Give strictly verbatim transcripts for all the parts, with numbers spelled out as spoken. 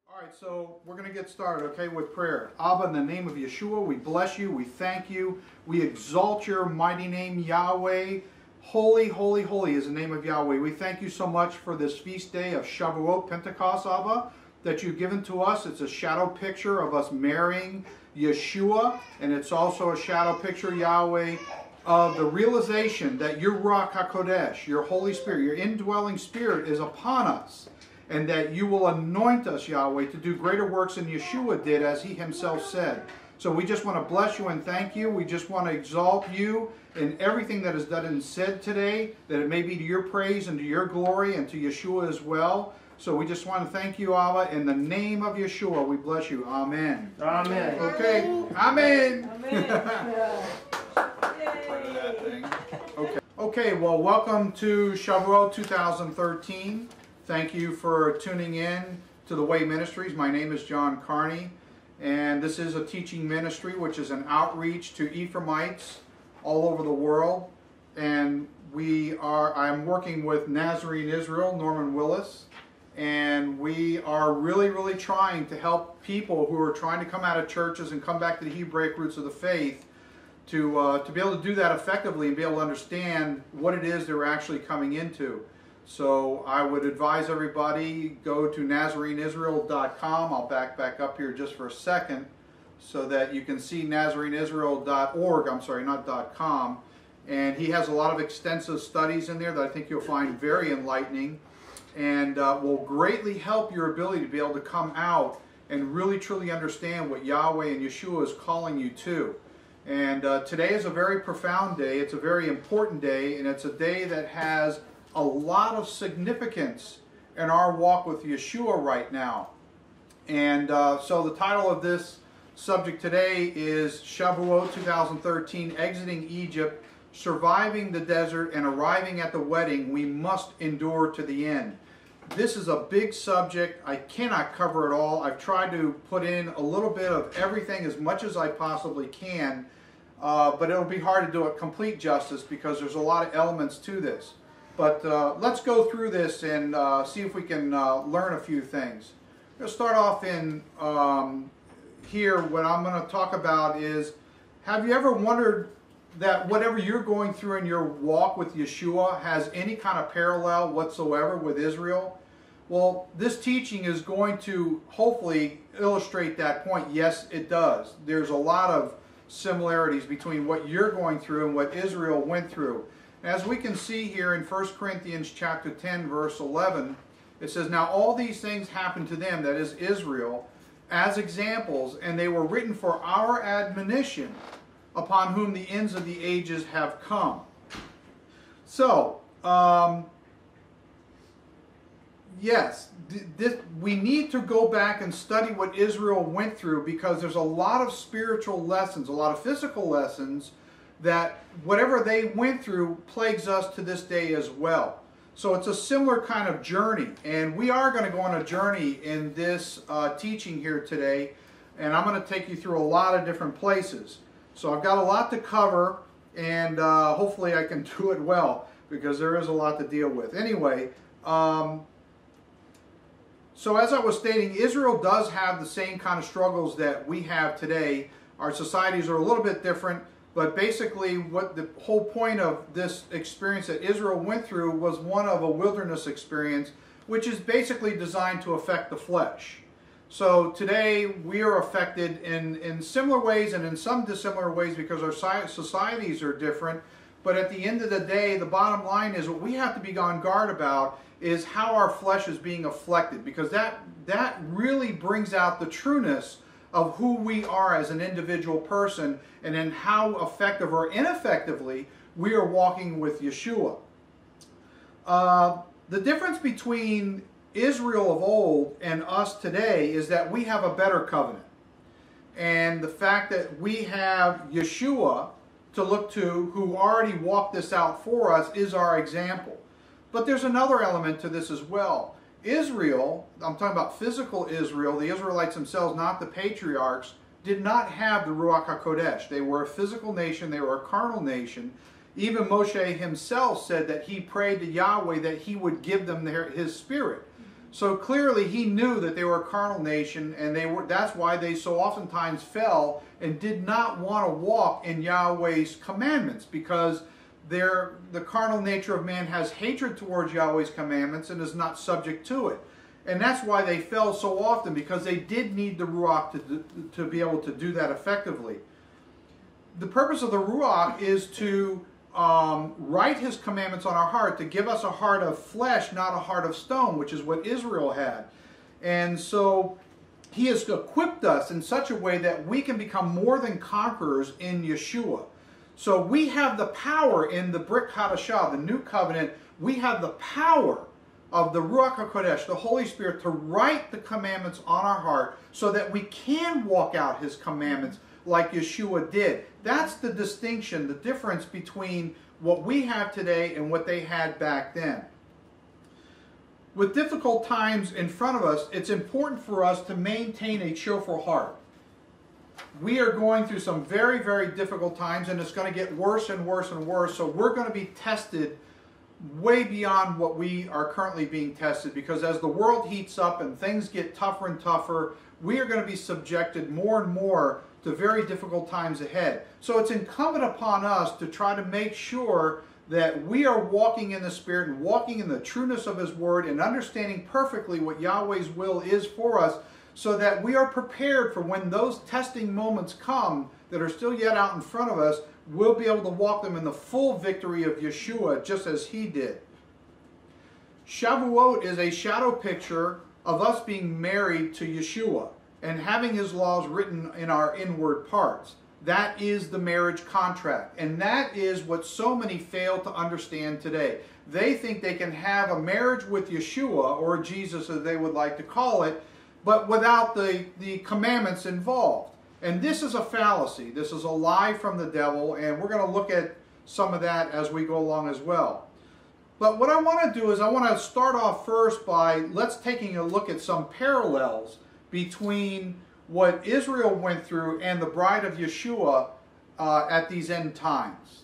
All right, so we're going to get started, okay, with prayer. Abba, in the name of Yeshua, we bless you, we thank you, we exalt your mighty name, Yahweh. Holy, holy, holy is the name of Yahweh. We thank you so much for this feast day of Shavuot, Pentecost, Abba, that you've given to us. It's a shadow picture of us marrying Yeshua, and it's also a shadow picture, Yahweh, of the realization that your Ruach HaKodesh, your Holy Spirit, your indwelling Spirit is upon us, and that you will anoint us, Yahweh, to do greater works than Yeshua did, as he himself said. So we just want to bless you and thank you. We just want to exalt you in everything that is done and said today, that it may be to your praise and to your glory and to Yeshua as well. So we just want to thank you, Abba. In the name of Yeshua, we bless you. Amen. Amen. Okay. Amen. Amen. Okay. Okay, well, welcome to Shavuot two thousand thirteen. Thank you for tuning in to The Way Ministries. My name is John Carney, and this is a teaching ministry, which is an outreach to Ephraimites all over the world. And we are, I'm working with Nazarene Israel, Norman Willis, and we are really, really trying to help people who are trying to come out of churches and come back to the Hebraic roots of the faith to, uh, to be able to do that effectively and be able to understand what it is they're actually coming into. So I would advise everybody, go to Nazarene Israel dot com. I'll back back up here just for a second so that you can see Nazarene Israel dot org. I'm sorry, not .com. And he has a lot of extensive studies in there that I think you'll find very enlightening and uh, will greatly help your ability to be able to come out and really truly understand what Yahweh and Yeshua is calling you to. And uh, today is a very profound day. It's a very important day, and it's a day that has a lot of significance in our walk with Yeshua right now. And uh, so the title of this subject today is Shavuot two thousand thirteen, Exiting Egypt, Surviving the Desert, and Arriving at the Wedding We Must Endure to the End. This is a big subject. I cannot cover it all. I've tried to put in a little bit of everything as much as I possibly can, uh, but it'll be hard to do it complete justice because there's a lot of elements to this. But uh, let's go through this and uh, see if we can uh, learn a few things. I'm going to start off in um, here. What I'm going to talk about is, have you ever wondered that whatever you're going through in your walk with Yeshua has any kind of parallel whatsoever with Israel? Well, this teaching is going to hopefully illustrate that point. Yes, it does. There's a lot of similarities between what you're going through and what Israel went through. As we can see here in First Corinthians chapter ten, verse eleven, it says, "Now all these things happened to them," that is Israel, "as examples, and they were written for our admonition, upon whom the ends of the ages have come." So, um, yes, this, we need to go back and study what Israel went through, because there's a lot of spiritual lessons, a lot of physical lessons, that whatever they went through plagues us to this day as well. So it's a similar kind of journey, and we are going to go on a journey in this uh, teaching here today, and I'm going to take you through a lot of different places. So I've got a lot to cover, and uh, hopefully I can do it well, because there is a lot to deal with. Anyway, um, so as I was stating, Israel does have the same kind of struggles that we have today. Our societies are a little bit different. But basically, what the whole point of this experience that Israel went through was one of a wilderness experience, which is basically designed to affect the flesh. So today, we are affected in, in similar ways and in some dissimilar ways because our societies are different. But at the end of the day, the bottom line is what we have to be on guard about is how our flesh is being afflicted, because that, that really brings out the trueness of who we are as an individual person, and in how effective or ineffectively we are walking with Yeshua. Uh, the difference between Israel of old and us today is that we have a better covenant. And the fact that we have Yeshua to look to, who already walked this out for us, is our example. But there's another element to this as well. Israel, I'm talking about physical Israel, the Israelites themselves, not the patriarchs, did not have the Ruach HaKodesh. They were a physical nation, they were a carnal nation. Even Moshe himself said that he prayed to Yahweh that he would give them their, his spirit. So clearly he knew that they were a carnal nation, and they were, that's why they so oftentimes fell and did not want to walk in Yahweh's commandments, because their, the carnal nature of man has hatred towards Yahweh's commandments and is not subject to it. And that's why they fell so often, because they did need the Ruach to, to be able to do that effectively. The purpose of the Ruach is to um, write his commandments on our heart, to give us a heart of flesh, not a heart of stone, which is what Israel had. And so he has equipped us in such a way that we can become more than conquerors in Yeshua. So we have the power in the Brit Hadashah, the new covenant. We have the power of the Ruach HaKodesh, the Holy Spirit, to write the commandments on our heart so that we can walk out his commandments like Yeshua did. That's the distinction, the difference between what we have today and what they had back then. With difficult times in front of us, it's important for us to maintain a cheerful heart. We are going through some very, very difficult times, and it's going to get worse and worse and worse, so we're going to be tested way beyond what we are currently being tested, because as the world heats up and things get tougher and tougher, we are going to be subjected more and more to very difficult times ahead. So it's incumbent upon us to try to make sure that we are walking in the Spirit and walking in the trueness of his word and understanding perfectly what Yahweh's will is for us, so that we are prepared for when those testing moments come that are still yet out in front of us. We'll be able to walk them in the full victory of Yeshua, just as he did. Shavuot is a shadow picture of us being married to Yeshua and having his laws written in our inward parts. That is the marriage contract, and that is what so many fail to understand today. They think they can have a marriage with Yeshua, or Jesus as they would like to call it, but without the, the commandments involved. And this is a fallacy. This is a lie from the devil, and we're going to look at some of that as we go along as well. But what I want to do is I want to start off first by let's taking a look at some parallels between what Israel went through and the bride of Yeshua uh, at these end times.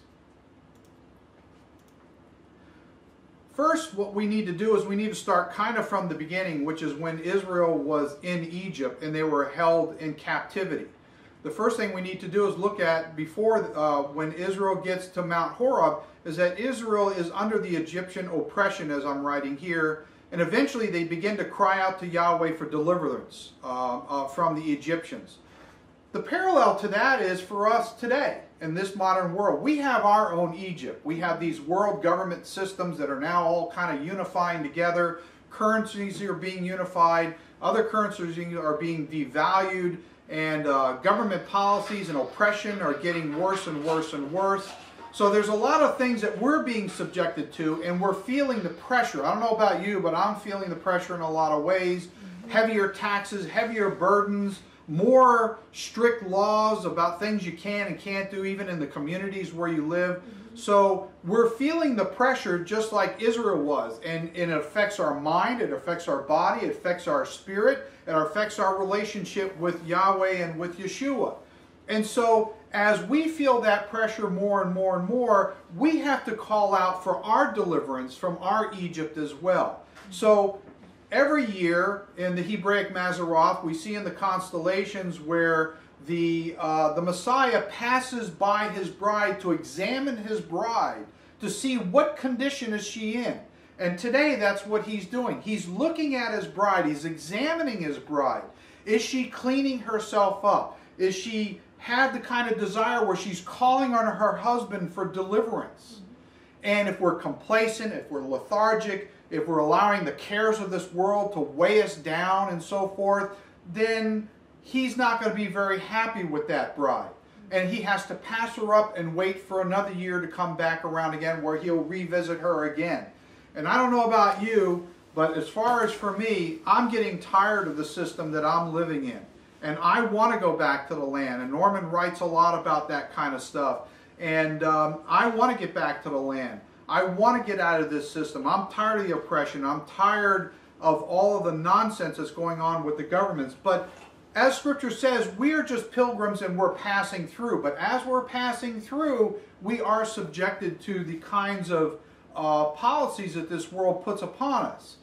First, what we need to do is we need to start kind of from the beginning, which is when Israel was in Egypt and they were held in captivity. The first thing we need to do is look at before uh, when Israel gets to Mount Horeb, is that Israel is under the Egyptian oppression, as I'm writing here, and eventually they begin to cry out to Yahweh for deliverance uh, uh, from the Egyptians. The parallel to that is for us today in this modern world. We have our own Egypt. We have these world government systems that are now all kind of unifying together. Currencies are being unified. Other currencies are being devalued. And uh, government policies and oppression are getting worse and worse and worse. So there's a lot of things that we're being subjected to, and we're feeling the pressure. I don't know about you, but I'm feeling the pressure in a lot of ways. Mm-hmm. Heavier taxes, heavier burdens, more strict laws about things you can and can't do, even in the communities where you live. Mm-hmm. So we're feeling the pressure just like Israel was, and, and it affects our mind, it affects our body, it affects our spirit, it affects our relationship with Yahweh and with Yeshua. And so as we feel that pressure more and more and more, we have to call out for our deliverance from our Egypt as well. So every year in the Hebraic Mazaroth, we see in the constellations where the, uh, the Messiah passes by his bride to examine his bride to see what condition is she in. And today that's what he's doing. He's looking at his bride. He's examining his bride. Is she cleaning herself up? Is she have the kind of desire where she's calling on her husband for deliverance? And if we're complacent, if we're lethargic, if we're allowing the cares of this world to weigh us down and so forth, then he's not going to be very happy with that bride. And he has to pass her up and wait for another year to come back around again, where he'll revisit her again. And I don't know about you, but as far as for me, I'm getting tired of the system that I'm living in. And I want to go back to the land. And Norman writes a lot about that kind of stuff. And um, I want to get back to the land. I want to get out of this system. I'm tired of the oppression. I'm tired of all of the nonsense that's going on with the governments. But as Scripture says, we are just pilgrims and we're passing through. But as we're passing through, we are subjected to the kinds of uh, policies that this world puts upon us.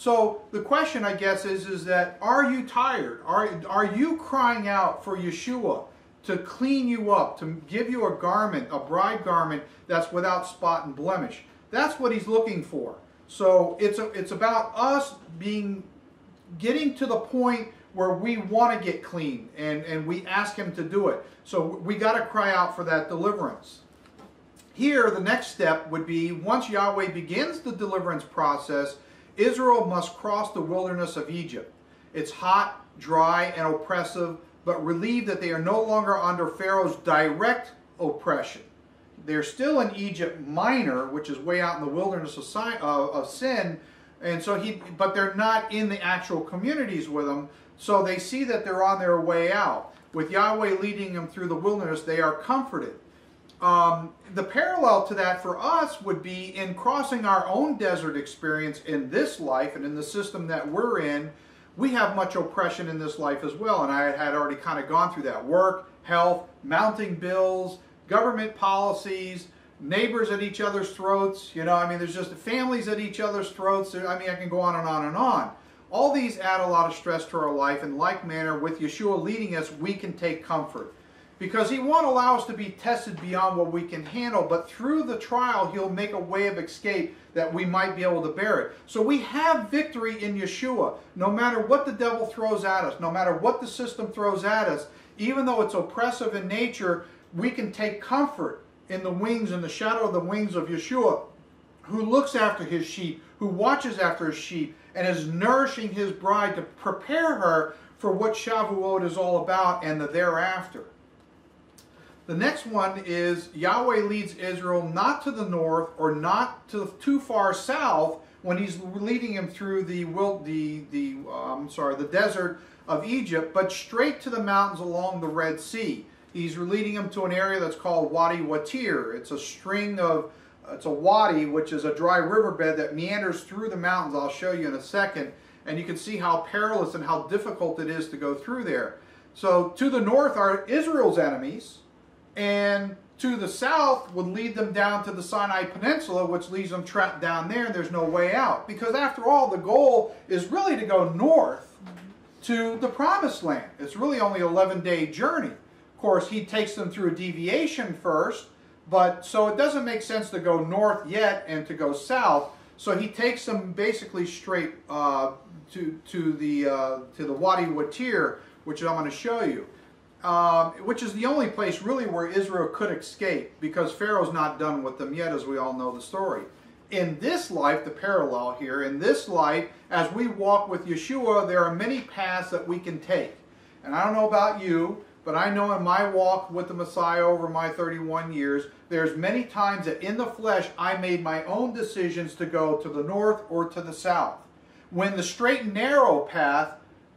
So the question, I guess, is, is that are you tired? Are, are you crying out for Yeshua to clean you up, to give you a garment, a bride garment that's without spot and blemish? That's what he's looking for. So it's, a, it's about us being, getting to the point where we want to get clean, and, and we ask him to do it. So we got to cry out for that deliverance. Here, the next step would be, once Yahweh begins the deliverance process, Israel must cross the wilderness of Egypt. It's hot, dry, and oppressive, but relieved that they are no longer under Pharaoh's direct oppression. They're still in Egypt Minor, which is way out in the wilderness of, Sin, uh, of Sin, and so he, but they're not in the actual communities with them, so they see that they're on their way out. With Yahweh leading them through the wilderness, they are comforted. Um, the parallel to that for us would be in crossing our own desert experience in this life and in the system that we're in. We have much oppression in this life as well, and I had already kind of gone through that. Work, health, mounting bills, government policies, neighbors at each other's throats. You know, I mean, there's just families at each other's throats. I mean, I can go on and on and on. All these add a lot of stress to our life. In like manner, with Yeshua leading us, we can take comfort. Because he won't allow us to be tested beyond what we can handle, but through the trial, he'll make a way of escape that we might be able to bear it. So we have victory in Yeshua. No matter what the devil throws at us, no matter what the system throws at us, even though it's oppressive in nature, we can take comfort in the wings, in the shadow of the wings of Yeshua, who looks after his sheep, who watches after his sheep, and is nourishing his bride to prepare her for what Shavuot is all about and the thereafter. The next one is Yahweh leads Israel not to the north or not to too far south when he's leading him through the the the um, sorry the desert of Egypt, but straight to the mountains along the Red Sea. He's leading him to an area that's called Wadi Watir. It's a string of It's a wadi, which is a dry riverbed that meanders through the mountains. I'll show you in a second. And you can see how perilous and how difficult it is to go through there. So to the north are Israel's enemies, and to the south would lead them down to the Sinai Peninsula, which leaves them trapped down there, and there's no way out. Because after all, the goal is really to go north to the Promised Land. It's really only an eleven day journey. Of course, he takes them through a deviation first, but so it doesn't make sense to go north yet and to go south. So he takes them basically straight uh, to to the uh, to the Wadi Watir, which I'm going to show you, um, which is the only place really where Israel could escape, because Pharaoh's not done with them yet, as we all know the story. In this life, the parallel here, in this life, as we walk with Yeshua, there are many paths that we can take. And I don't know about you, but I know in my walk with the Messiah over my thirty-one years, there's many times that in the flesh I made my own decisions to go to the north or to the south. When the straight and narrow path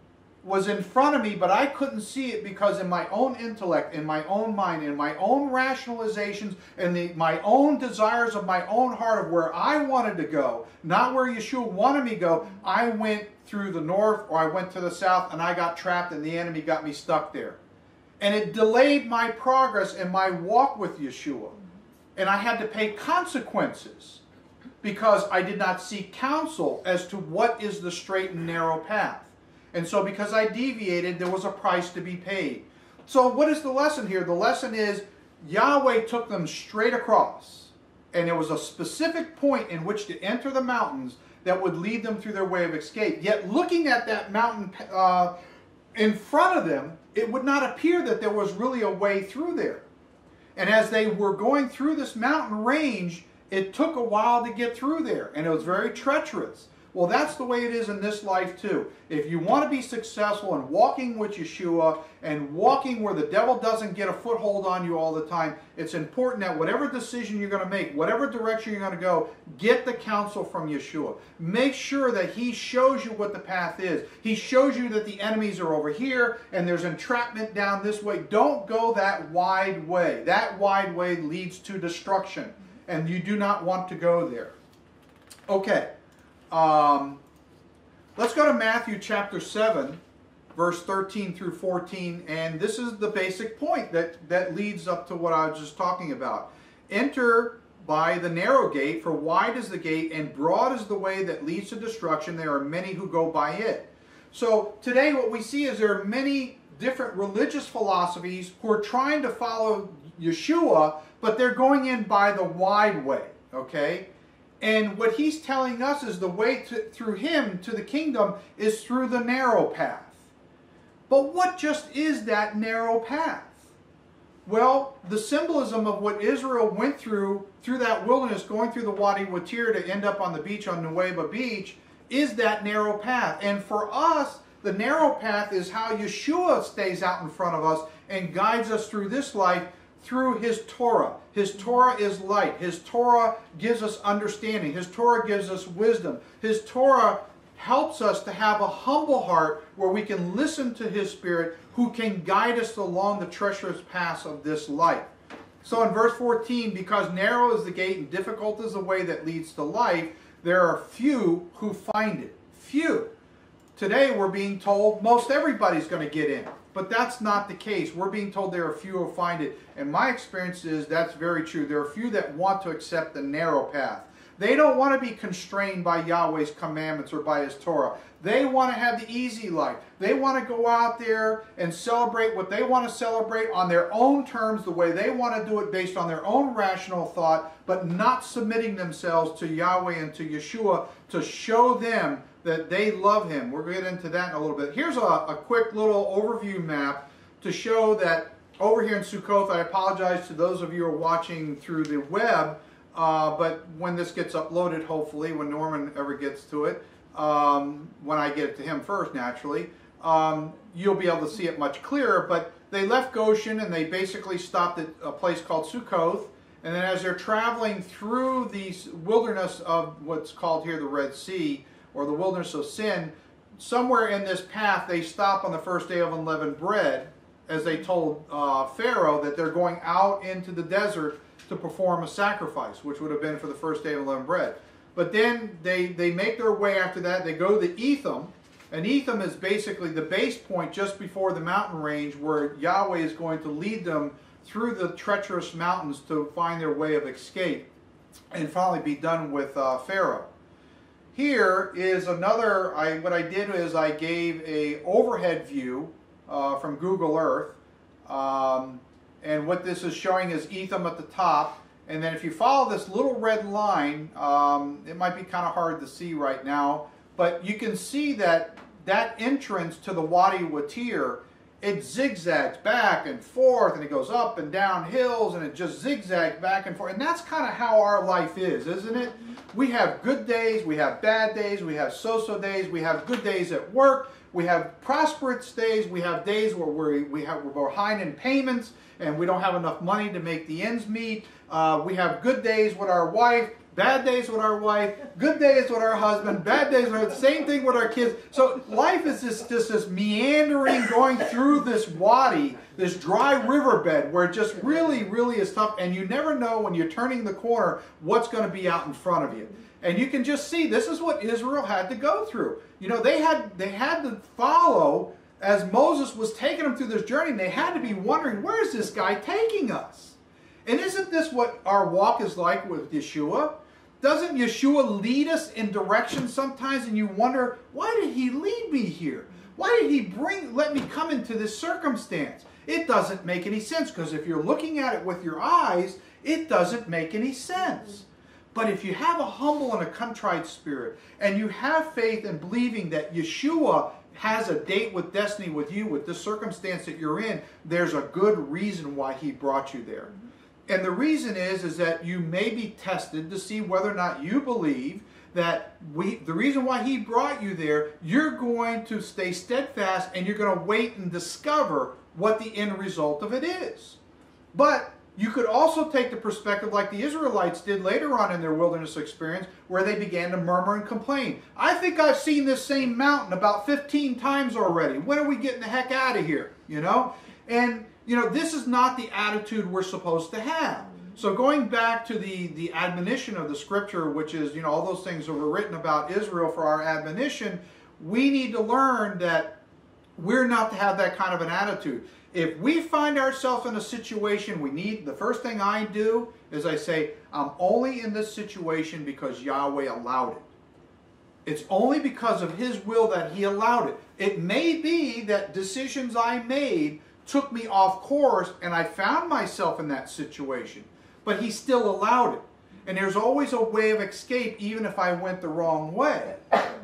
was in front of me, but I couldn't see it because in my own intellect, in my own mind, in my own rationalizations, and the, my own desires of my own heart of where I wanted to go, not where Yeshua wanted me to go, I went through the north or I went to the south, and I got trapped and the enemy got me stuck there. And it delayed my progress in my walk with Yeshua. And I had to pay consequences because I did not seek counsel as to what is the straight and narrow path. And so because I deviated, there was a price to be paid. So what is the lesson here? The lesson is Yahweh took them straight across. And there was a specific point in which to enter the mountains that would lead them through their way of escape. Yet looking at that mountain uh, in front of them, it would not appear that there was really a way through there. And as they were going through this mountain range, it took a while to get through there, and it was very treacherous. Well, that's the way it is in this life too. If you want to be successful in walking with Yeshua and walking where the devil doesn't get a foothold on you all the time, it's important that whatever decision you're going to make, whatever direction you're going to go, get the counsel from Yeshua. Make sure that he shows you what the path is. He shows you that the enemies are over here and there's entrapment down this way. Don't go that wide way. That wide way leads to destruction, and you do not want to go there. Okay. Um, let's go to Matthew chapter seven, verse thirteen through fourteen, and this is the basic point that, that leads up to what I was just talking about. Enter by the narrow gate, for wide is the gate and broad is the way that leads to destruction. There are many who go by it. So today what we see is there are many different religious philosophies who are trying to follow Yeshua, but they're going in by the wide way, okay? And what he's telling us is the way to, through him to the kingdom is through the narrow path. But what just is that narrow path? Well, the symbolism of what Israel went through, through that wilderness, going through the Wadi Watir to end up on the beach on Nuweiba Beach, is that narrow path. And for us, the narrow path is how Yeshua stays out in front of us and guides us through this life through his Torah. His Torah is light. His Torah gives us understanding. His Torah gives us wisdom. His Torah helps us to have a humble heart where we can listen to his Spirit who can guide us along the treacherous paths of this life. So in verse fourteen, because narrow is the gate and difficult is the way that leads to life, there are few who find it. Few. Today we're being told most everybody's going to get in. But that's not the case. We're being told there are few who find it. And my experience is that's very true. There are few that want to accept the narrow path. They don't want to be constrained by Yahweh's commandments or by his Torah. They want to have the easy life. They want to go out there and celebrate what they want to celebrate on their own terms, the way they want to do it based on their own rational thought, but not submitting themselves to Yahweh and to Yeshua to show them that they love him. We'll get into that in a little bit. Here's a, a quick little overview map to show that over here in Sukkoth, I apologize to those of you who are watching through the web, uh, but when this gets uploaded, hopefully, when Norman ever gets to it, um, when I get it to him first, naturally, um, you'll be able to see it much clearer. But they left Goshen and they basically stopped at a place called Sukkoth. And then as they're traveling through the wilderness of what's called here the Red Sea, or the wilderness of sin, somewhere in this path they stop on the first day of unleavened bread, as they told uh, Pharaoh that they're going out into the desert to perform a sacrifice, which would have been for the first day of unleavened bread. But then they, they make their way after that. They go to Etham, and Etham is basically the base point just before the mountain range where Yahweh is going to lead them through the treacherous mountains to find their way of escape and finally be done with uh, Pharaoh. Here is another, I, what I did is I gave a overhead view uh, from Google Earth. Um, and what this is showing is Etham at the top. And then if you follow this little red line, um, it might be kind of hard to see right now, but you can see that that entrance to the Wadi Watir, it zigzags back and forth, and it goes up and down hills, and it just zigzags back and forth. And that's kind of how our life is, isn't it? We have good days, we have bad days, we have so-so days, we have good days at work, we have prosperous days, we have days where we're, we have, we're behind in payments, and we don't have enough money to make the ends meet. Uh, we have good days with our wife, bad days with our wife, good days with our husband, bad days with our, same thing with our kids. So life is just, just this meandering going through this wadi, this dry riverbed where it just really, really is tough, and you never know when you're turning the corner what's going to be out in front of you. And you can just see this is what Israel had to go through. You know, they had, they had to follow as Moses was taking them through this journey. They had to be wondering, where is this guy taking us? And isn't this what our walk is like with Yeshua? Doesn't Yeshua lead us in directions sometimes and you wonder, why did he lead me here? Why did he bring, let me come into this circumstance? It doesn't make any sense, because if you're looking at it with your eyes, it doesn't make any sense. But if you have a humble and a contrite spirit, and you have faith in believing that Yeshua has a date with destiny with you, with the circumstance that you're in, there's a good reason why he brought you there. And the reason is, is that you may be tested to see whether or not you believe that we, the reason why he brought you there, you're going to stay steadfast and you're going to wait and discover what the end result of it is. But you could also take the perspective like the Israelites did later on in their wilderness experience, where they began to murmur and complain. I think I've seen this same mountain about fifteen times already. When are we getting the heck out of here? You know? And, you know, this is not the attitude we're supposed to have. So going back to the, the admonition of the scripture, which is, you know, all those things that were written about Israel for our admonition, we need to learn that we're not to have that kind of an attitude. If we find ourselves in a situation we need, the first thing I do is I say, I'm only in this situation because Yahweh allowed it. It's only because of His will that He allowed it. It may be that decisions I made took me off course and I found myself in that situation, but He still allowed it. And there's always a way of escape even if I went the wrong way.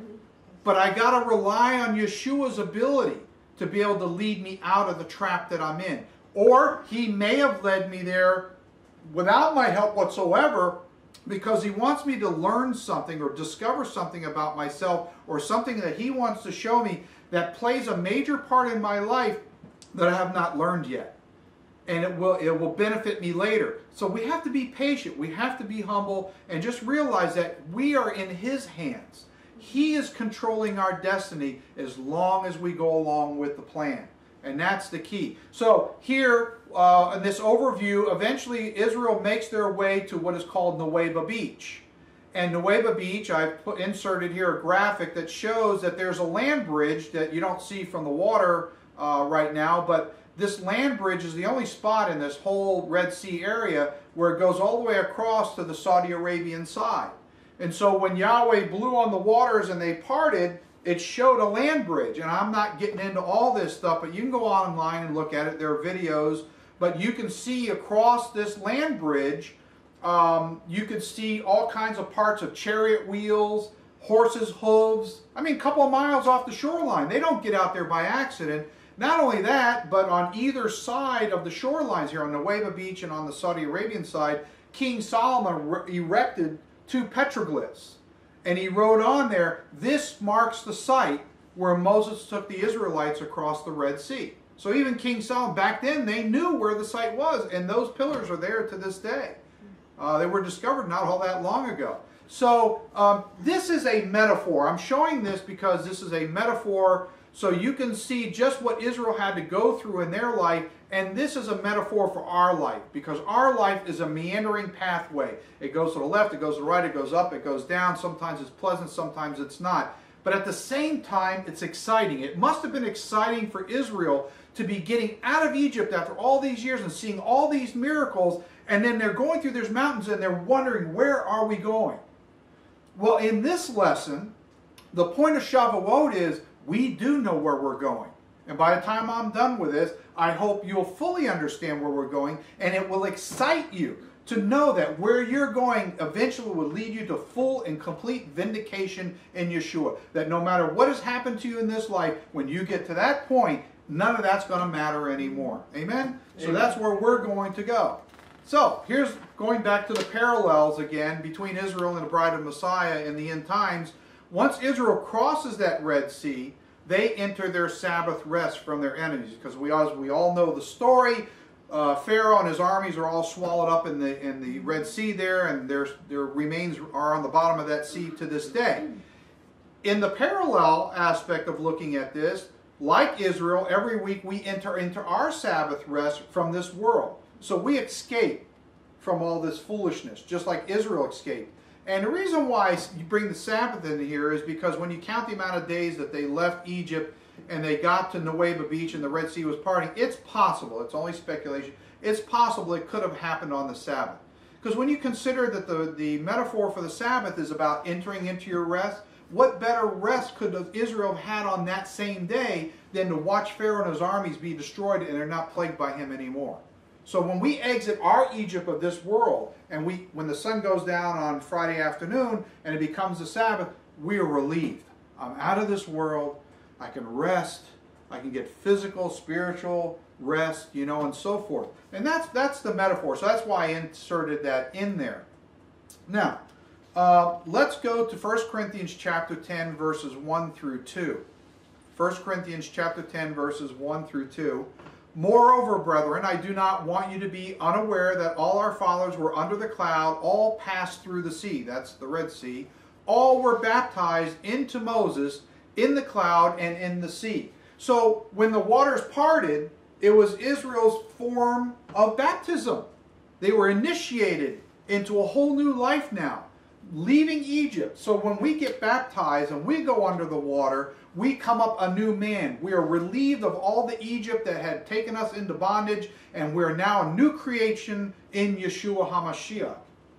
But I got to rely on Yeshua's ability to be able to lead me out of the trap that I'm in. Or He may have led me there without my help whatsoever, because He wants me to learn something or discover something about myself, or something that He wants to show me that plays a major part in my life that I have not learned yet. And it will, it will benefit me later. So we have to be patient. We have to be humble and just realize that we are in His hands. He is controlling our destiny as long as we go along with the plan. And that's the key. So here, uh, in this overview, eventually Israel makes their way to what is called Nuweiba Beach. And Nuweiba Beach, I've put, inserted here a graphic that shows that there's a land bridge that you don't see from the water uh, right now, but this land bridge is the only spot in this whole Red Sea area where it goes all the way across to the Saudi Arabian side. And so when Yahweh blew on the waters and they parted, it showed a land bridge. And I'm not getting into all this stuff, but you can go online and look at it. There are videos. But you can see across this land bridge, um, you can see all kinds of parts of chariot wheels, horses' hooves. I mean, a couple of miles off the shoreline. They don't get out there by accident. Not only that, but on either side of the shorelines here, on Nuweiba Beach and on the Saudi Arabian side, King Solomon erected two petroglyphs. And he wrote on there, this marks the site where Moses took the Israelites across the Red Sea. So even King Solomon, back then, they knew where the site was, and those pillars are there to this day. Uh, they were discovered not all that long ago. So um, this is a metaphor. I'm showing this because this is a metaphor so you can see just what Israel had to go through in their life, and this is a metaphor for our life, because our life is a meandering pathway. It goes to the left, it goes to the right, it goes up, it goes down. Sometimes it's pleasant, sometimes it's not. But at the same time, it's exciting. It must have been exciting for Israel to be getting out of Egypt after all these years and seeing all these miracles, and then they're going through these mountains and they're wondering, where are we going? Well, in this lesson, the point of Shavuot is we do know where we're going. And by the time I'm done with this, I hope you'll fully understand where we're going, and it will excite you to know that where you're going eventually will lead you to full and complete vindication in Yeshua. That no matter what has happened to you in this life, when you get to that point, none of that's going to matter anymore. Amen? Amen? So that's where we're going to go. So here's going back to the parallels again between Israel and the bride of Messiah in the end times. Once Israel crosses that Red Sea, they enter their Sabbath rest from their enemies, because we all, we all know the story. Uh, Pharaoh and his armies are all swallowed up in the in the Red Sea there, and their their remains are on the bottom of that sea to this day. In the parallel aspect of looking at this, like Israel, every week we enter into our Sabbath rest from this world. So we escape from all this foolishness, just like Israel escaped. And the reason why you bring the Sabbath in here is because when you count the amount of days that they left Egypt and they got to Nuweiba Beach and the Red Sea was parting, it's possible, it's only speculation, it's possible it could have happened on the Sabbath. Because when you consider that the, the metaphor for the Sabbath is about entering into your rest, what better rest could Israel have had on that same day than to watch Pharaoh and his armies be destroyed and they're not plagued by him anymore? So when we exit our Egypt of this world, and we, when the sun goes down on Friday afternoon and it becomes the Sabbath, we are relieved. I'm out of this world. I can rest. I can get physical, spiritual rest, you know, and so forth. And that's that's the metaphor. So that's why I inserted that in there. Now, uh, let's go to First Corinthians chapter ten, verses one through two. First Corinthians chapter ten, verses one through two. Moreover, brethren, I do not want you to be unaware that all our fathers were under the cloud, all passed through the sea, that's the Red Sea, all were baptized into Moses in the cloud and in the sea. So when the waters parted, it was Israel's form of baptism. They were initiated into a whole new life now. leaving Egypt. So when we get baptized and we go under the water, we come up a new man. We are relieved of all the Egypt that had taken us into bondage, and we're now a new creation in Yeshua HaMashiach.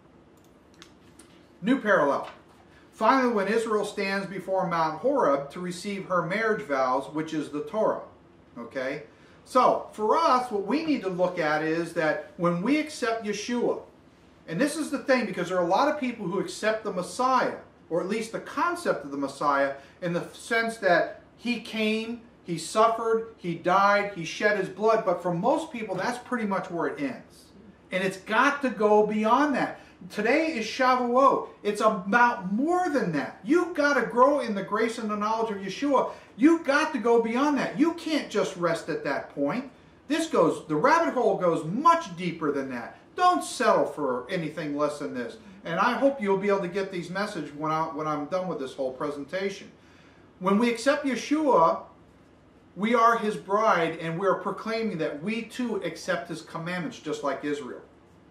New parallel. Finally, when Israel stands before Mount Horeb to receive her marriage vows, which is the Torah. Okay? So, for us, what we need to look at is that when we accept Yeshua, and this is the thing, because there are a lot of people who accept the Messiah, or at least the concept of the Messiah, in the sense that he came, he suffered, he died, he shed his blood, but for most people, that's pretty much where it ends. And it's got to go beyond that. Today is Shavuot. It's about more than that. You've got to grow in the grace and the knowledge of Yeshua. You've got to go beyond that. You can't just rest at that point. This goes, the rabbit hole goes much deeper than that. Don't settle for anything less than this. And I hope you'll be able to get these messages when, I, when I'm done with this whole presentation. When we accept Yeshua, we are his bride, and we are proclaiming that we too accept his commandments, just like Israel.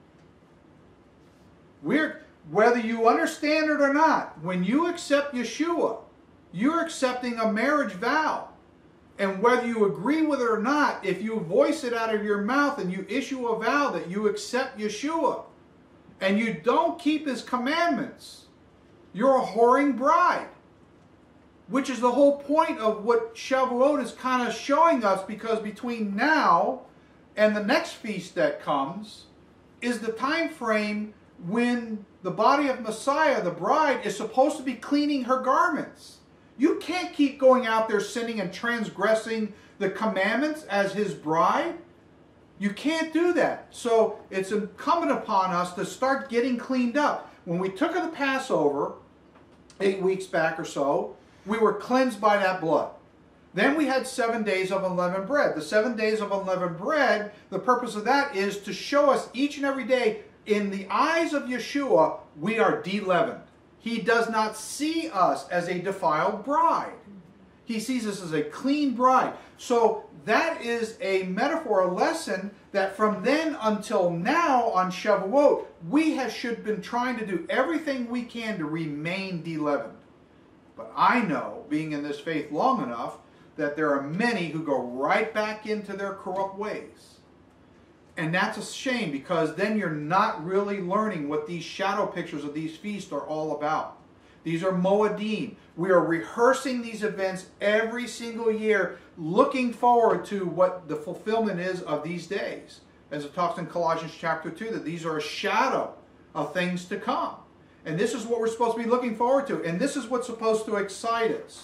We're, whether you understand it or not, when you accept Yeshua, you're accepting a marriage vow. And whether you agree with it or not, if you voice it out of your mouth and you issue a vow that you accept Yeshua, and you don't keep his commandments, you're a whoring bride. Which is the whole point of what Shavuot is kind of showing us, because between now and the next feast that comes is the time frame when the body of Messiah, the bride, is supposed to be cleaning her garments. You can't keep going out there sinning and transgressing the commandments as his bride. You can't do that. So it's incumbent upon us to start getting cleaned up. When we took the Passover, eight weeks back or so, we were cleansed by that blood. Then we had seven days of unleavened bread. The seven days of unleavened bread, the purpose of that is to show us each and every day, in the eyes of Yeshua, we are de-leavened. He does not see us as a defiled bride. He sees us as a clean bride. So that is a metaphor, a lesson that from then until now on Shavuot, we have should been trying to do everything we can to remain de-leavened. But I know, being in this faith long enough, that there are many who go right back into their corrupt ways. And that's a shame, because then you're not really learning what these shadow pictures of these feasts are all about. These are Moedim. We are rehearsing these events every single year, looking forward to what the fulfillment is of these days. As it talks in Colossians chapter two, that these are a shadow of things to come. And this is what we're supposed to be looking forward to. And this is what's supposed to excite us.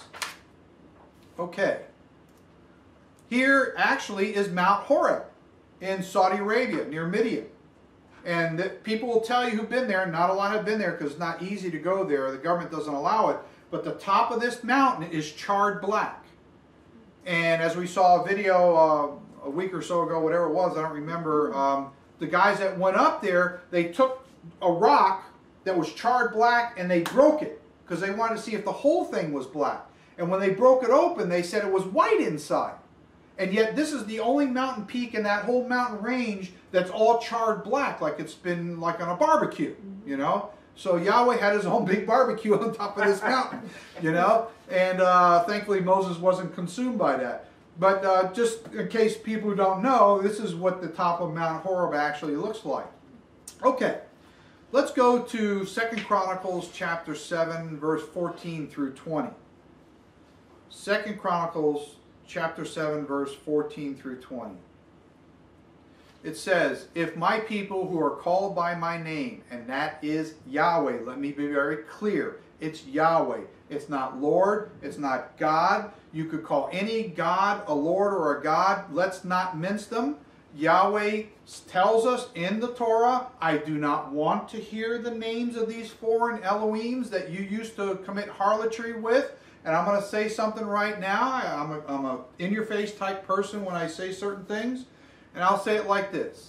Okay. Here actually is Mount Horeb in Saudi Arabia, near Midian. And that people will tell you who've been there, not a lot have been there because it's not easy to go there. The government doesn't allow it. But the top of this mountain is charred black. And as we saw a video uh, a week or so ago, whatever it was, I don't remember, um, the guys that went up there, they took a rock that was charred black and they broke it because they wanted to see if the whole thing was black. And when they broke it open, they said it was white inside. And yet this is the only mountain peak in that whole mountain range that's all charred black, like it's been like on a barbecue, you know. So Yahweh had his own big barbecue on top of this mountain, you know. And uh, thankfully Moses wasn't consumed by that. But uh, just in case people who don't know, this is what the top of Mount Horeb actually looks like. Okay, let's go to Second Chronicles chapter seven, verse fourteen through twenty. Second Chronicles chapter seven, verse fourteen through twenty. It says, if my people who are called by my name, and that is Yahweh, let me be very clear, it's Yahweh. It's not Lord, it's not God. You could call any God a Lord or a God. Let's not mince them. Yahweh tells us in the Torah, I do not want to hear the names of these foreign Elohims that you used to commit harlotry with. And I'm going to say something right now. I'm a, I'm a in-your-face type person when I say certain things. And I'll say it like this.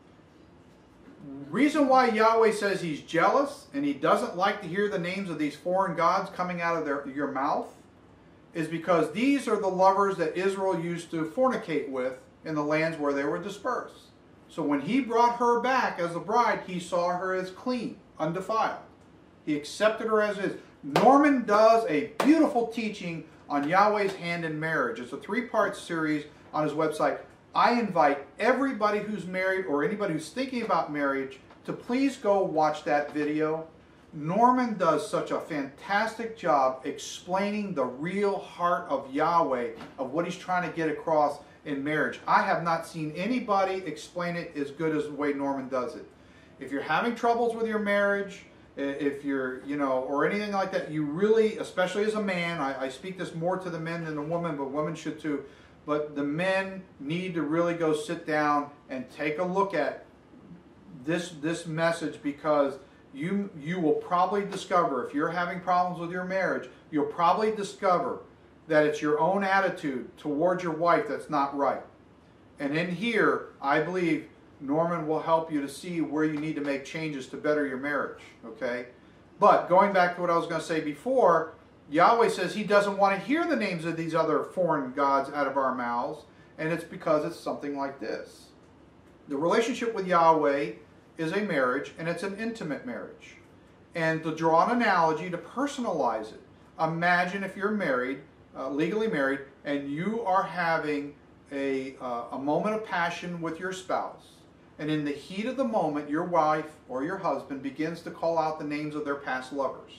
Reason why Yahweh says he's jealous and he doesn't like to hear the names of these foreign gods coming out of their, your mouth is because these are the lovers that Israel used to fornicate with in the lands where they were dispersed. So when he brought her back as a bride, he saw her as clean, undefiled. He accepted her as is. Norman does a beautiful teaching on Yahweh's hand in marriage. It's a three-part series on his website. I invite everybody who's married or anybody who's thinking about marriage to please go watch that video. Norman does such a fantastic job explaining the real heart of Yahweh, of what he's trying to get across in marriage. I have not seen anybody explain it as good as the way Norman does it. If you're having troubles with your marriage, if you're, you know, or anything like that, you really, especially as a man, I, I speak this more to the men than the women, but women should too, but the men need to really go sit down and take a look at this, this message, because you, you will probably discover, if you're having problems with your marriage, you'll probably discover that it's your own attitude towards your wife that's not right. And in here, I believe Norman will help you to see where you need to make changes to better your marriage, okay? But going back to what I was going to say before, Yahweh says he doesn't want to hear the names of these other foreign gods out of our mouths, and it's because it's something like this. The relationship with Yahweh is a marriage, and it's an intimate marriage. And to draw an analogy, to personalize it, imagine if you're married, uh, legally married, and you are having a, uh, a moment of passion with your spouse, and in the heat of the moment, your wife or your husband begins to call out the names of their past lovers.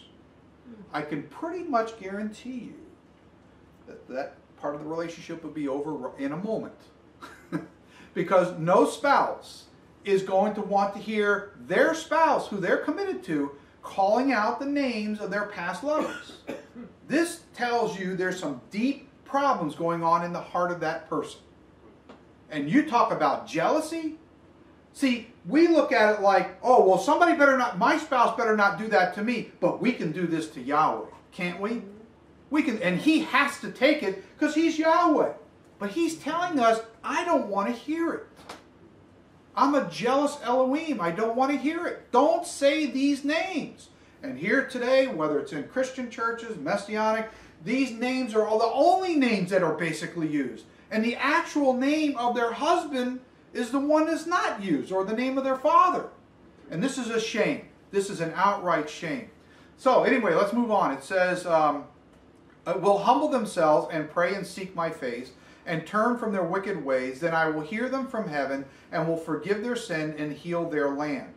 I can pretty much guarantee you that that part of the relationship will be over in a moment. Because no spouse is going to want to hear their spouse, who they're committed to, calling out the names of their past lovers. This tells you there's some deep problems going on in the heart of that person. And you talk about jealousy. See, we look at it like, oh, well, somebody better not, my spouse better not do that to me, but we can do this to Yahweh, can't we? We can, and he has to take it because he's Yahweh. But he's telling us, I don't want to hear it. I'm a jealous Elohim. I don't want to hear it. Don't say these names. And here today, whether it's in Christian churches, Messianic, these names are all the only names that are basically used. And the actual name of their husband is the one that's not used, or the name of their father. And this is a shame. This is an outright shame. So anyway, let's move on. It says, um, will humble themselves and pray and seek my face and turn from their wicked ways, then I will hear them from heaven and will forgive their sin and heal their land.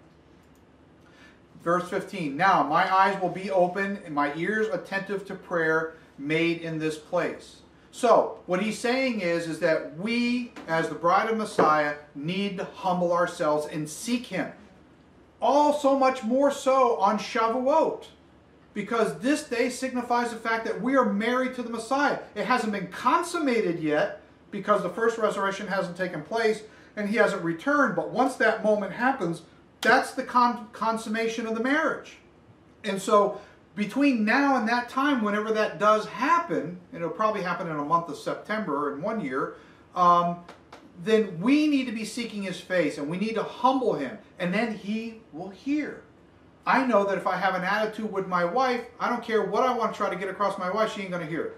Verse fifteen, now my eyes will be open and my ears attentive to prayer made in this place. So, what he's saying is, is that we, as the bride of Messiah, need to humble ourselves and seek him. All so much more so on Shavuot. Because this day signifies the fact that we are married to the Messiah. It hasn't been consummated yet, because the first resurrection hasn't taken place, and he hasn't returned. But once that moment happens, that's the con consummation of the marriage. And so, between now and that time, whenever that does happen, and it'll probably happen in a month of September in one year, um, then we need to be seeking his face, and we need to humble him, and then he will hear. I know that if I have an attitude with my wife, I don't care what I want to try to get across my wife, she ain't going to hear it.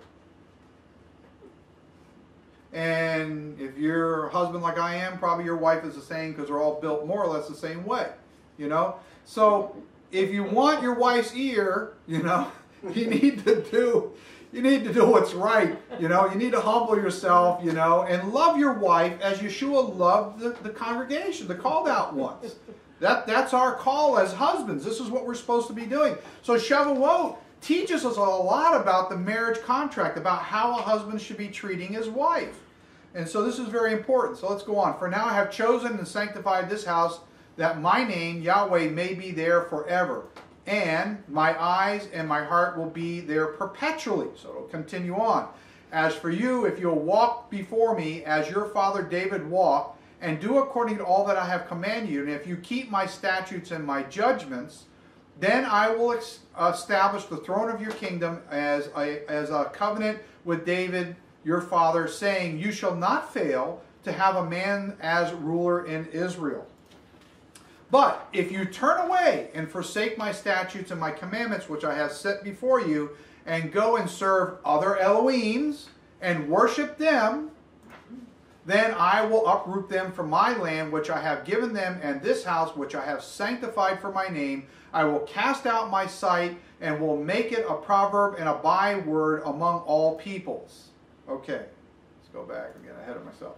And if you're a husband like I am, probably your wife is the same, because they're all built more or less the same way, you know? So if you want your wife's ear, you know, you need to do, you need to do what's right, you know. You need to humble yourself, you know, and love your wife as Yeshua loved the, the congregation, the called out ones. That, that's our call as husbands. This is what we're supposed to be doing. So Shavuot teaches us a lot about the marriage contract, about how a husband should be treating his wife. And so this is very important. So let's go on. For now I have chosen and sanctified this house, that my name, Yahweh, may be there forever. And my eyes and my heart will be there perpetually. So it'll continue on. As for you, if you'll walk before me as your father David walked, and do according to all that I have commanded you, and if you keep my statutes and my judgments, then I will establish the throne of your kingdom as a, as a covenant with David your father, saying, you shall not fail to have a man as ruler in Israel. But if you turn away and forsake my statutes and my commandments, which I have set before you, and go and serve other Elohims and worship them, then I will uproot them from my land which I have given them, and this house which I have sanctified for my name. I will cast out my sight, and will make it a proverb and a byword among all peoples. Okay, let's go back. I'm getting ahead of myself.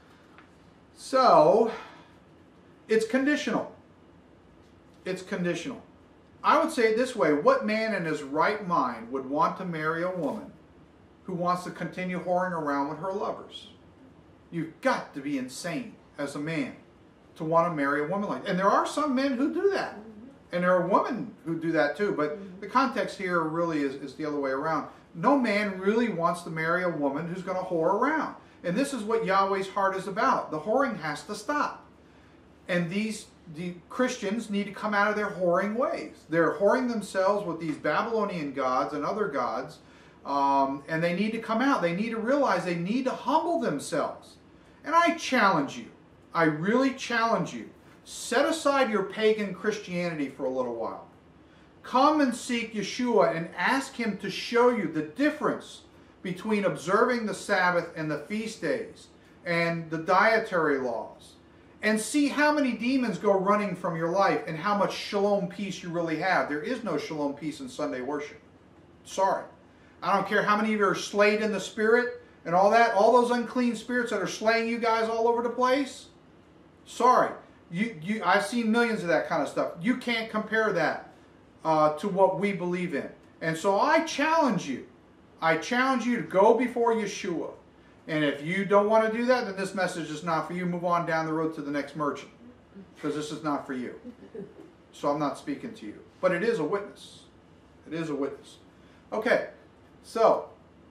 So, it's conditional. It's conditional. I would say it this way: what man in his right mind would want to marry a woman who wants to continue whoring around with her lovers? You've got to be insane as a man to want to marry a woman like that. And there are some men who do that. And there are women who do that too. But the context here really is, is the other way around. No man really wants to marry a woman who's going to whore around. And this is what Yahweh's heart is about. The whoring has to stop. And these the Christians need to come out of their whoring ways. They're whoring themselves with these Babylonian gods and other gods. Um, and they need to come out. They need to realize they need to humble themselves. And I challenge you. I really challenge you. Set aside your pagan Christianity for a little while. Come and seek Yeshua and ask him to show you the difference between observing the Sabbath and the feast days and the dietary laws. And see how many demons go running from your life and how much shalom peace you really have. There is no shalom peace in Sunday worship. Sorry. I don't care how many of you are slayed in the spirit and all that. All those unclean spirits that are slaying you guys all over the place. Sorry. You, you, I've seen millions of that kind of stuff. You can't compare that uh, to what we believe in. And so I challenge you. I challenge you to go before Yeshua. And if you don't want to do that, then this message is not for you. Move on down the road to the next merchant. Because this is not for you. So I'm not speaking to you. But it is a witness. It is a witness. Okay. So,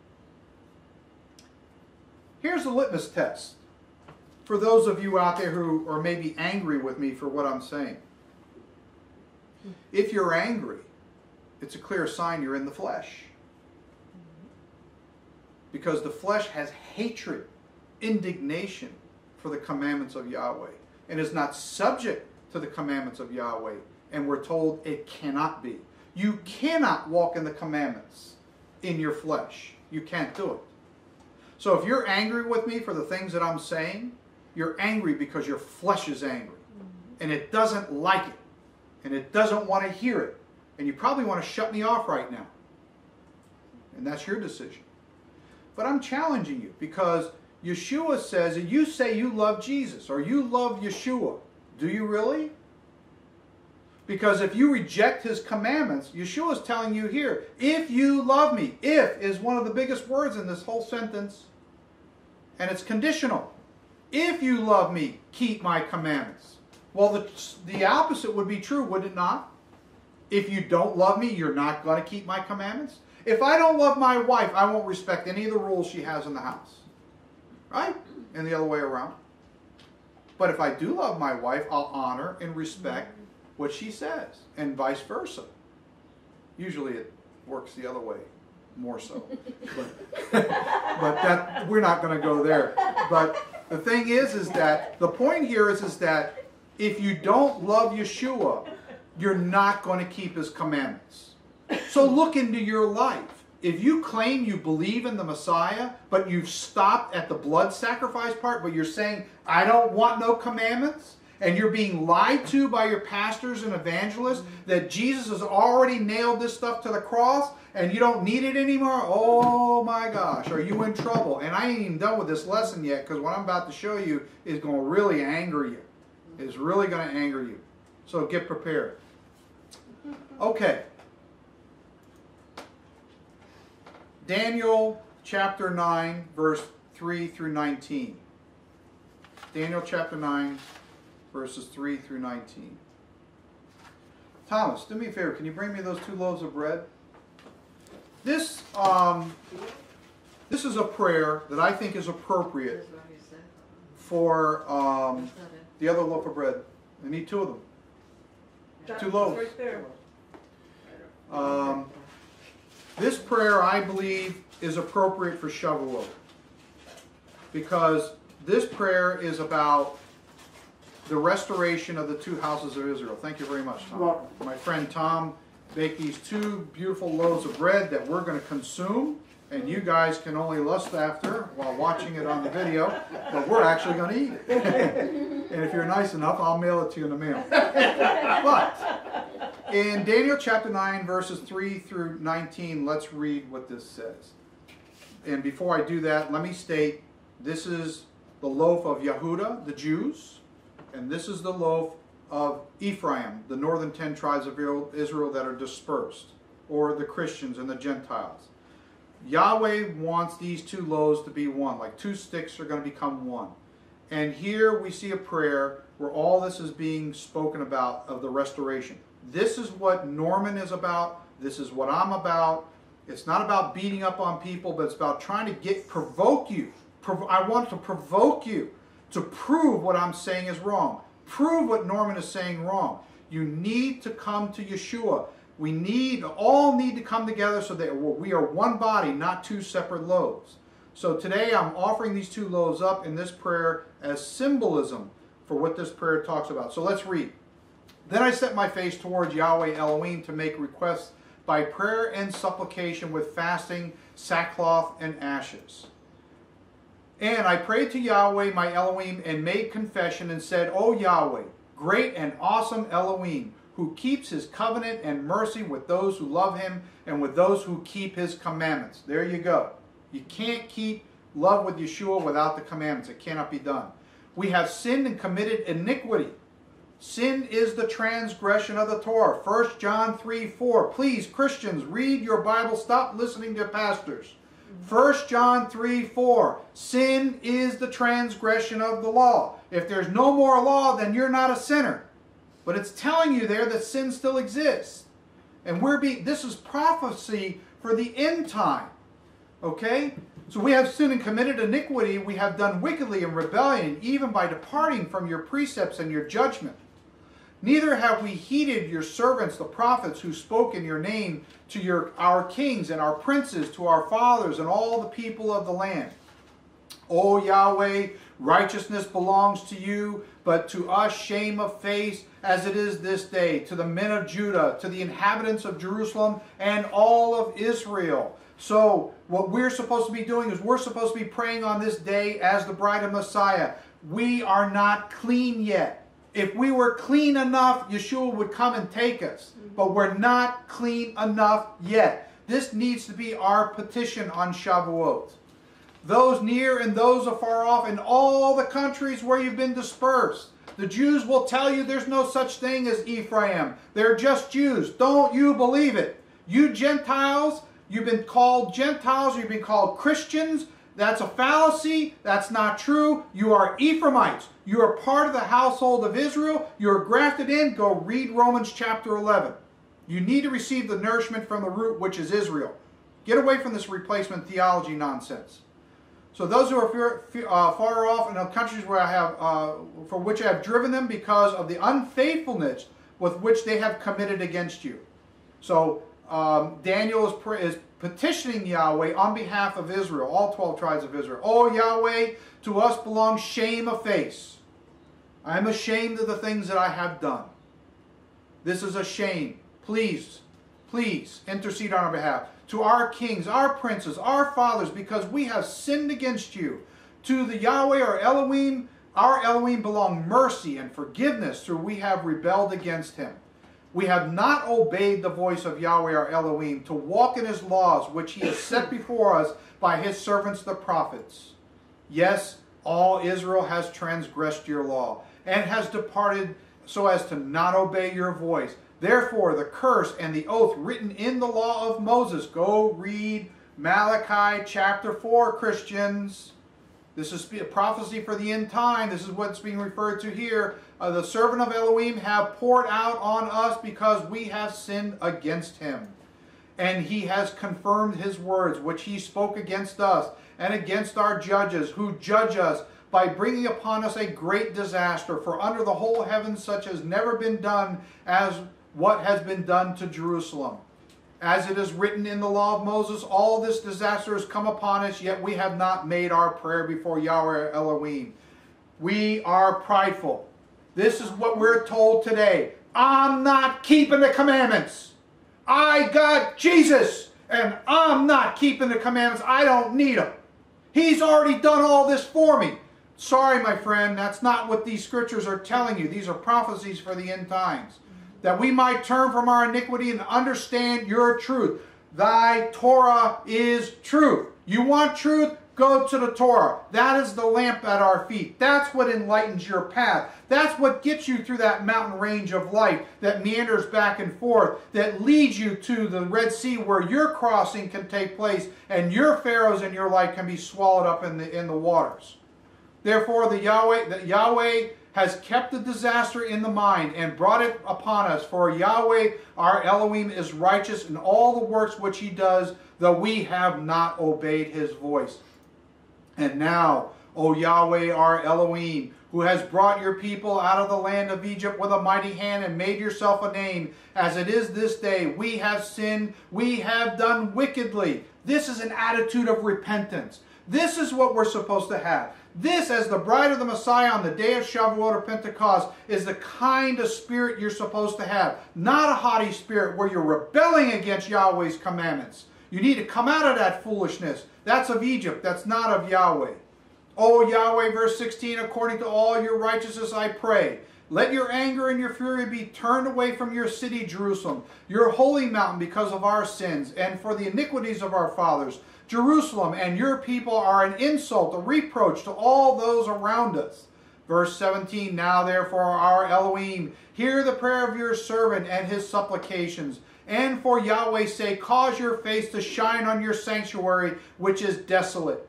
here's the litmus test. For those of you out there who are maybe angry with me for what I'm saying. If you're angry, it's a clear sign you're in the flesh. Because the flesh has hatred, indignation for the commandments of Yahweh. And is not subject to the commandments of Yahweh. And we're told it cannot be. You cannot walk in the commandments in your flesh. You can't do it. So if you're angry with me for the things that I'm saying, you're angry because your flesh is angry. And it doesn't like it. And it doesn't want to hear it. And you probably want to shut me off right now. And that's your decision. But I'm challenging you because Yeshua says, and you say you love Jesus or you love Yeshua. Do you really? Because if you reject his commandments, Yeshua is telling you here, if you love me, if is one of the biggest words in this whole sentence. And it's conditional. If you love me, keep my commandments. Well, the, the opposite would be true, would it not? If you don't love me, you're not going to keep my commandments. If I don't love my wife, I won't respect any of the rules she has in the house. Right? And the other way around. But if I do love my wife, I'll honor and respect what she says. And vice versa. Usually it works the other way. More so. But, but that, we're not going to go there. But the thing is, is that, the point here is, is that if you don't love Yeshua, you're not going to keep his commandments. So look into your life. If you claim you believe in the Messiah, but you've stopped at the blood sacrifice part, but you're saying, I don't want no commandments, and you're being lied to by your pastors and evangelists, that Jesus has already nailed this stuff to the cross, and you don't need it anymore, oh my gosh, are you in trouble? And I ain't even done with this lesson yet, because what I'm about to show you is going to really anger you. It's really going to anger you. So get prepared. Okay. Daniel chapter nine, verse three through nineteen. Daniel chapter nine, verses three through nineteen. Thomas, do me a favor. Can you bring me those two loaves of bread? This, um, this is a prayer that I think is appropriate for um, the other loaf of bread. I need two of them. Two loaves. Right there. Um, this prayer, I believe, is appropriate for Shavuot. Because this prayer is about the restoration of the two houses of Israel. Thank you very much, Tom. My friend Tom baked these two beautiful loaves of bread that we're going to consume. And you guys can only lust after while watching it on the video, but we're actually going to eat it. And if you're nice enough, I'll mail it to you in the mail. But in Daniel chapter nine, verses three through nineteen, let's read what this says. And before I do that, let me state, this is the loaf of Yehuda, the Jews, and this is the loaf of Ephraim, the northern ten tribes of Israel that are dispersed, or the Christians and the Gentiles. Yahweh wants these two loaves to be one, like two sticks are going to become one. And here we see a prayer where all this is being spoken about of the restoration. This is what Norman is about. This is what I'm about. It's not about beating up on people, but it's about trying to get, provoke you. I want to provoke you to prove what I'm saying is wrong. Prove what Norman is saying wrong. You need to come to Yeshua. We need, all need to come together so that we are one body, not two separate loaves. So today I'm offering these two loaves up in this prayer as symbolism for what this prayer talks about. So let's read. Then I set my face towards Yahweh Elohim to make requests by prayer and supplication with fasting, sackcloth, and ashes. And I prayed to Yahweh my Elohim and made confession and said, O Yahweh, great and awesome Elohim, who keeps his covenant and mercy with those who love him and with those who keep his commandments. There you go. You can't keep love with Yeshua without the commandments. It cannot be done. We have sinned and committed iniquity. Sin is the transgression of the Torah. First John three four. Please, Christians, read your Bible. Stop listening to pastors. First John three four. Sin is the transgression of the law. If there's no more law, then you're not a sinner. But it's telling you there that sin still exists. And we're being, this is prophecy for the end time. Okay? So we have sinned and committed iniquity. We have done wickedly in rebellion, even by departing from your precepts and your judgment. Neither have we heeded your servants, the prophets, who spoke in your name to your, our kings and our princes, to our fathers and all the people of the land. O Yahweh, righteousness belongs to you, but to us shame of face, as it is this day, to the men of Judah, to the inhabitants of Jerusalem, and all of Israel. So what we're supposed to be doing is we're supposed to be praying on this day as the bride of Messiah. We are not clean yet. If we were clean enough, Yeshua would come and take us. But we're not clean enough yet. This needs to be our petition on Shavuot. Those near and those afar off in all the countries where you've been dispersed. The Jews will tell you there's no such thing as Ephraim. They're just Jews. Don't you believe it. You Gentiles, you've been called Gentiles, you've been called Christians. That's a fallacy. That's not true. You are Ephraimites. You are part of the household of Israel. You're grafted in. Go read Romans chapter eleven. You need to receive the nourishment from the root, which is Israel. Get away from this replacement theology nonsense. So those who are uh, far off in the countries where I have, uh, for which I have driven them because of the unfaithfulness with which they have committed against you. So um, Daniel is, is petitioning Yahweh on behalf of Israel, all twelve tribes of Israel. Oh Yahweh, to us belongs shame of face. I am ashamed of the things that I have done. This is a shame. Please, please intercede on our behalf. To our kings, our princes, our fathers, because we have sinned against you. To the Yahweh, our Elohim, our Elohim belong mercy and forgiveness, for we have rebelled against him. We have not obeyed the voice of Yahweh, our Elohim, to walk in his laws, which he has set before us by his servants the prophets. Yes, all Israel has transgressed your law, and has departed so as to not obey your voice. Therefore, the curse and the oath written in the law of Moses. Go read Malachi chapter four, Christians. This is a prophecy for the end time. This is what's being referred to here. Uh, the servant of Elohim have poured out on us because we have sinned against him. And he has confirmed his words, which he spoke against us and against our judges, who judge us by bringing upon us a great disaster. For under the whole heaven such has never been done as what has been done to Jerusalem. As it is written in the law of Moses, all this disaster has come upon us, yet we have not made our prayer before Yahweh Elohim. We are prideful. This is what we're told today. I'm not keeping the commandments. I got Jesus. and I'm not keeping the commandments. I don't need them. He's already done all this for me. Sorry, my friend, that's not what these scriptures are telling you. These are prophecies for the end times. That we might turn from our iniquity and understand your truth. Thy Torah is truth. You want truth? Go to the Torah. That is the lamp at our feet. That's what enlightens your path. That's what gets you through that mountain range of life that meanders back and forth, that leads you to the Red Sea where your crossing can take place and your pharaohs in your life can be swallowed up in the, in the waters. Therefore, the Yahweh, the Yahweh has kept the disaster in the mind and brought it upon us. For Yahweh, our Elohim, is righteous in all the works which he does, though we have not obeyed his voice. And now, O Yahweh, our Elohim, who has brought your people out of the land of Egypt with a mighty hand and made yourself a name, as it is this day, we have sinned, we have done wickedly. This is an attitude of repentance. This is what we're supposed to have. This, as the bride of the Messiah on the day of Shavuot or Pentecost, is the kind of spirit you're supposed to have. Not a haughty spirit where you're rebelling against Yahweh's commandments. You need to come out of that foolishness. That's of Egypt. That's not of Yahweh. O Yahweh, verse sixteen, according to all your righteousness I pray. Let your anger and your fury be turned away from your city, Jerusalem, your holy mountain, because of our sins and for the iniquities of our fathers. Jerusalem and your people are an insult, a reproach to all those around us. Verse seventeen, now therefore, our Elohim, hear the prayer of your servant and his supplications. And for Yahweh's sake, cause your face to shine on your sanctuary, which is desolate.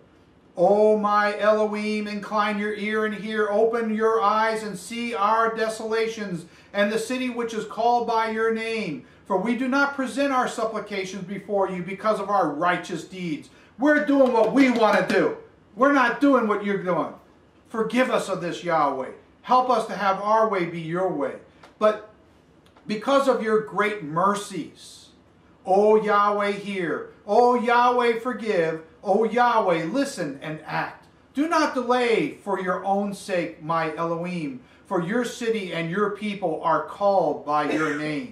O my Elohim, incline your ear and hear, open your eyes and see our desolations, and the city which is called by your name. For we do not present our supplications before you because of our righteous deeds. We're doing what we want to do. We're not doing what you're doing. Forgive us of this, Yahweh. Help us to have our way be your way. But because of your great mercies, O Yahweh, hear. O Yahweh, forgive. O Yahweh, listen and act. Do not delay for your own sake, my Elohim, for your city and your people are called by your name.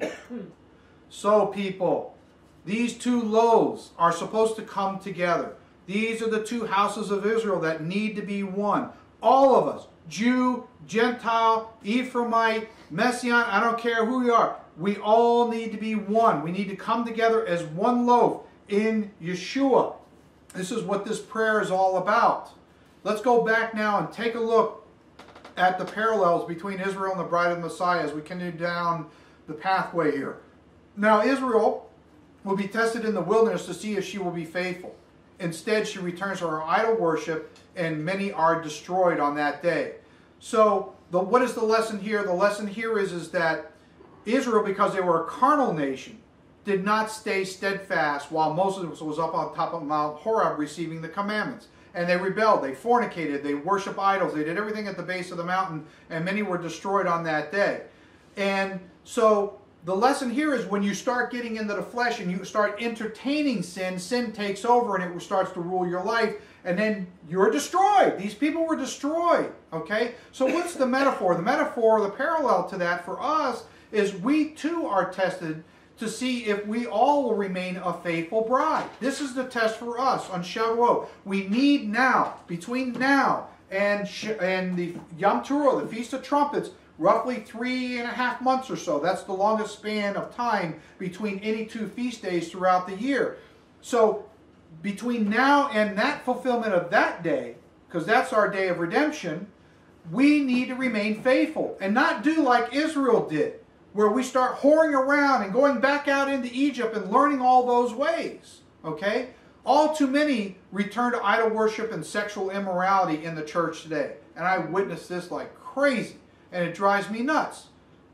So, people, these two loaves are supposed to come together. These are the two houses of Israel that need to be one. All of us, Jew, Gentile, Ephraimite, Messianic, I don't care who you are. We all need to be one. We need to come together as one loaf in Yeshua. This is what this prayer is all about. Let's go back now and take a look at the parallels between Israel and the bride of the Messiah as we continue down the pathway here. Now Israel will be tested in the wilderness to see if she will be faithful. Instead, she returns to her idol worship, and many are destroyed on that day. So, the, what is the lesson here? The lesson here is, is that Israel, because they were a carnal nation, did not stay steadfast while Moses was up on top of Mount Horeb receiving the commandments. And they rebelled, they fornicated, they worshiped idols, they did everything at the base of the mountain, and many were destroyed on that day. And so, the lesson here is when you start getting into the flesh and you start entertaining sin, sin takes over and it starts to rule your life, and then you're destroyed. These people were destroyed, okay? So what's the metaphor? The metaphor, the parallel to that for us is we too are tested to see if we all will remain a faithful bride. This is the test for us on Shavuot. We need now, between now and, and the Yom Teruah, the Feast of Trumpets, roughly three and a half months or so. That's the longest span of time between any two feast days throughout the year. So between now and that fulfillment of that day, because that's our day of redemption, we need to remain faithful and not do like Israel did, where we start whoring around and going back out into Egypt and learning all those ways. Okay? All too many return to idol worship and sexual immorality in the church today. And I witness this like crazy. And it drives me nuts.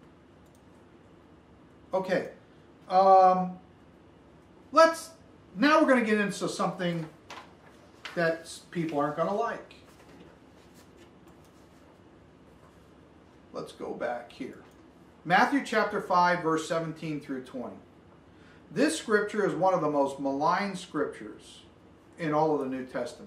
Okay. Um, let's, now we're going to get into something that people aren't going to like. Let's go back here. Matthew chapter five, verse seventeen through twenty. This scripture is one of the most maligned scriptures in all of the New Testament.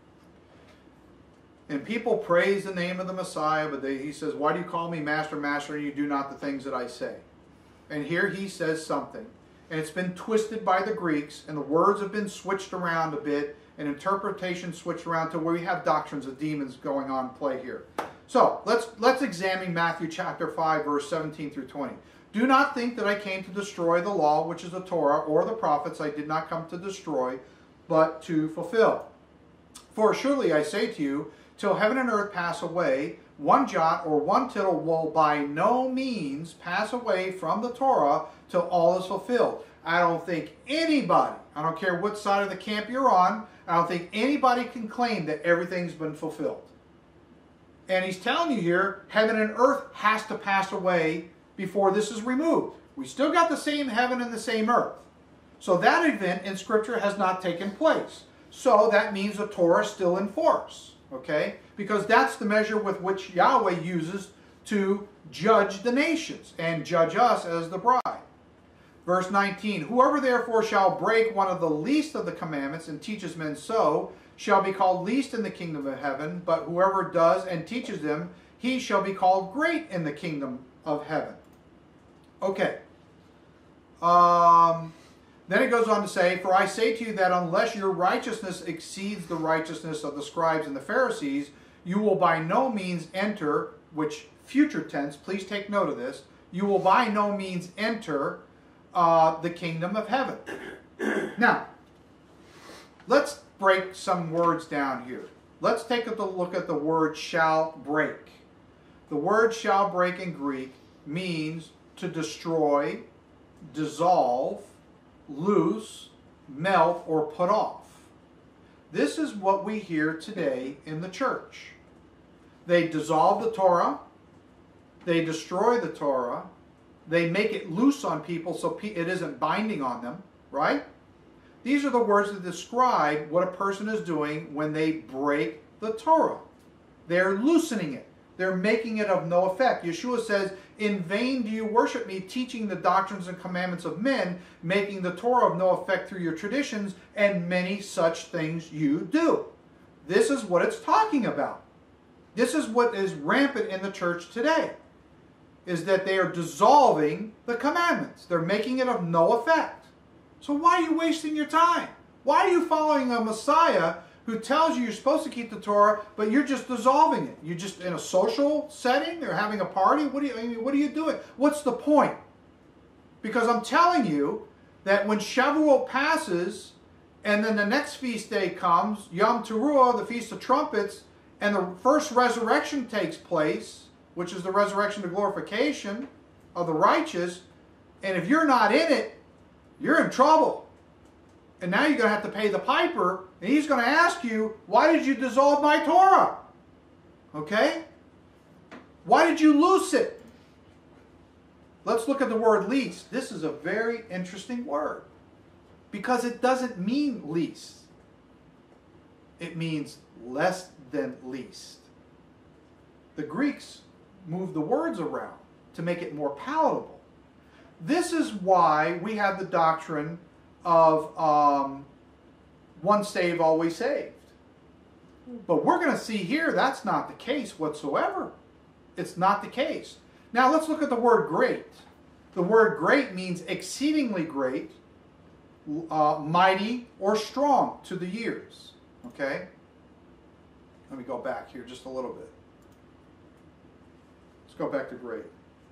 And people praise the name of the Messiah, but they, he says, why do you call me Master, Master, and you do not the things that I say? And here he says something. and it's been twisted by the Greeks, and the words have been switched around a bit, and interpretation switched around to where we have doctrines of demons going on in play here. So let's let's examine Matthew chapter five, verse seventeen through twenty. Do not think that I came to destroy the law, which is the Torah, or the prophets. I did not come to destroy, but to fulfill. For surely I say to you, till heaven and earth pass away, one jot or one tittle will by no means pass away from the Torah till all is fulfilled. I don't think anybody, I don't care what side of the camp you're on, I don't think anybody can claim that everything's been fulfilled. And he's telling you here, heaven and earth has to pass away before this is removed. We still got the same heaven and the same earth. So that event in Scripture has not taken place. So that means the Torah is still in force, okay? Because that's the measure with which Yahweh uses to judge the nations and judge us as the bride. Verse nineteen, whoever therefore shall break one of the least of the commandments and teaches men so, shall be called least in the kingdom of heaven, but whoever does and teaches them, he shall be called great in the kingdom of heaven. Okay. Um... Then it goes on to say, for I say to you that unless your righteousness exceeds the righteousness of the scribes and the Pharisees, you will by no means enter, which future tense, please take note of this, you will by no means enter uh, the kingdom of heaven. Now, let's break some words down here. Let's take a look at the word shall break. The word shall break in Greek means to destroy, dissolve, loose, melt, or put off. This is what we hear today in the church. They dissolve the Torah, they destroy the Torah, they make it loose on people so it isn't binding on them, right? These are the words that describe what a person is doing when they break the Torah. They're loosening it. They're making it of no effect. Yeshua says, in vain do you worship me, teaching the doctrines and commandments of men, making the Torah of no effect through your traditions, and many such things you do. This is what it's talking about. This is what is rampant in the church today, is that they are dissolving the commandments. They're making it of no effect. So why are you wasting your time? Why are you following a Messiah who tells you you're supposed to keep the Torah, but you're just dissolving it? You're just in a social setting, they're having a party. What are you, I mean, what are you doing? What's the point? Because I'm telling you that when Shavuot passes, and then the next feast day comes, Yom Teruah, the Feast of Trumpets, and the first resurrection takes place, which is the resurrection to glorification of the righteous, and if you're not in it, you're in trouble. And now you're going to have to pay the piper, and he's going to ask you, why did you dissolve my Torah? Okay? Why did you loose it? Let's look at the word least. This is a very interesting word, because it doesn't mean least. It means less than least. The Greeks moved the words around to make it more palatable. This is why we have the doctrine of um, once saved, always saved. But we're going to see here that's not the case whatsoever. It's not the case. Now let's look at the word great. The word great means exceedingly great, uh, mighty, or strong to the years. Okay? Let me go back here just a little bit. Let's go back to great.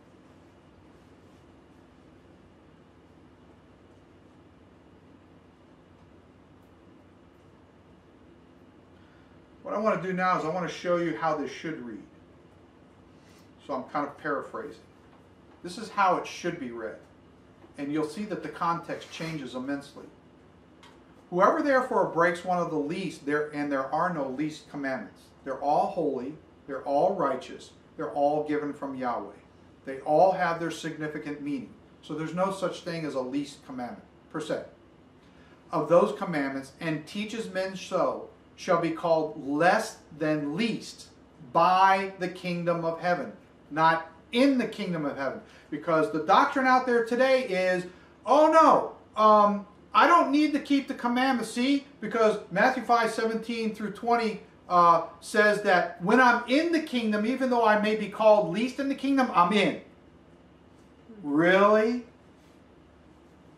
What I want to do now is I want to show you how this should read. So I'm kind of paraphrasing. This is how it should be read. And you'll see that the context changes immensely. Whoever therefore breaks one of the least, there and there are no least commandments. They're all holy, they're all righteous, they're all given from Yahweh. They all have their significant meaning. So there's no such thing as a least commandment, per se. Of those commandments, and teaches men so, shall be called less than least by the kingdom of heaven. Not in the kingdom of heaven. Because the doctrine out there today is, oh no, um, I don't need to keep the commandments. See, because Matthew five, seventeen through twenty uh, says that when I'm in the kingdom, even though I may be called least in the kingdom, I'm in. Really?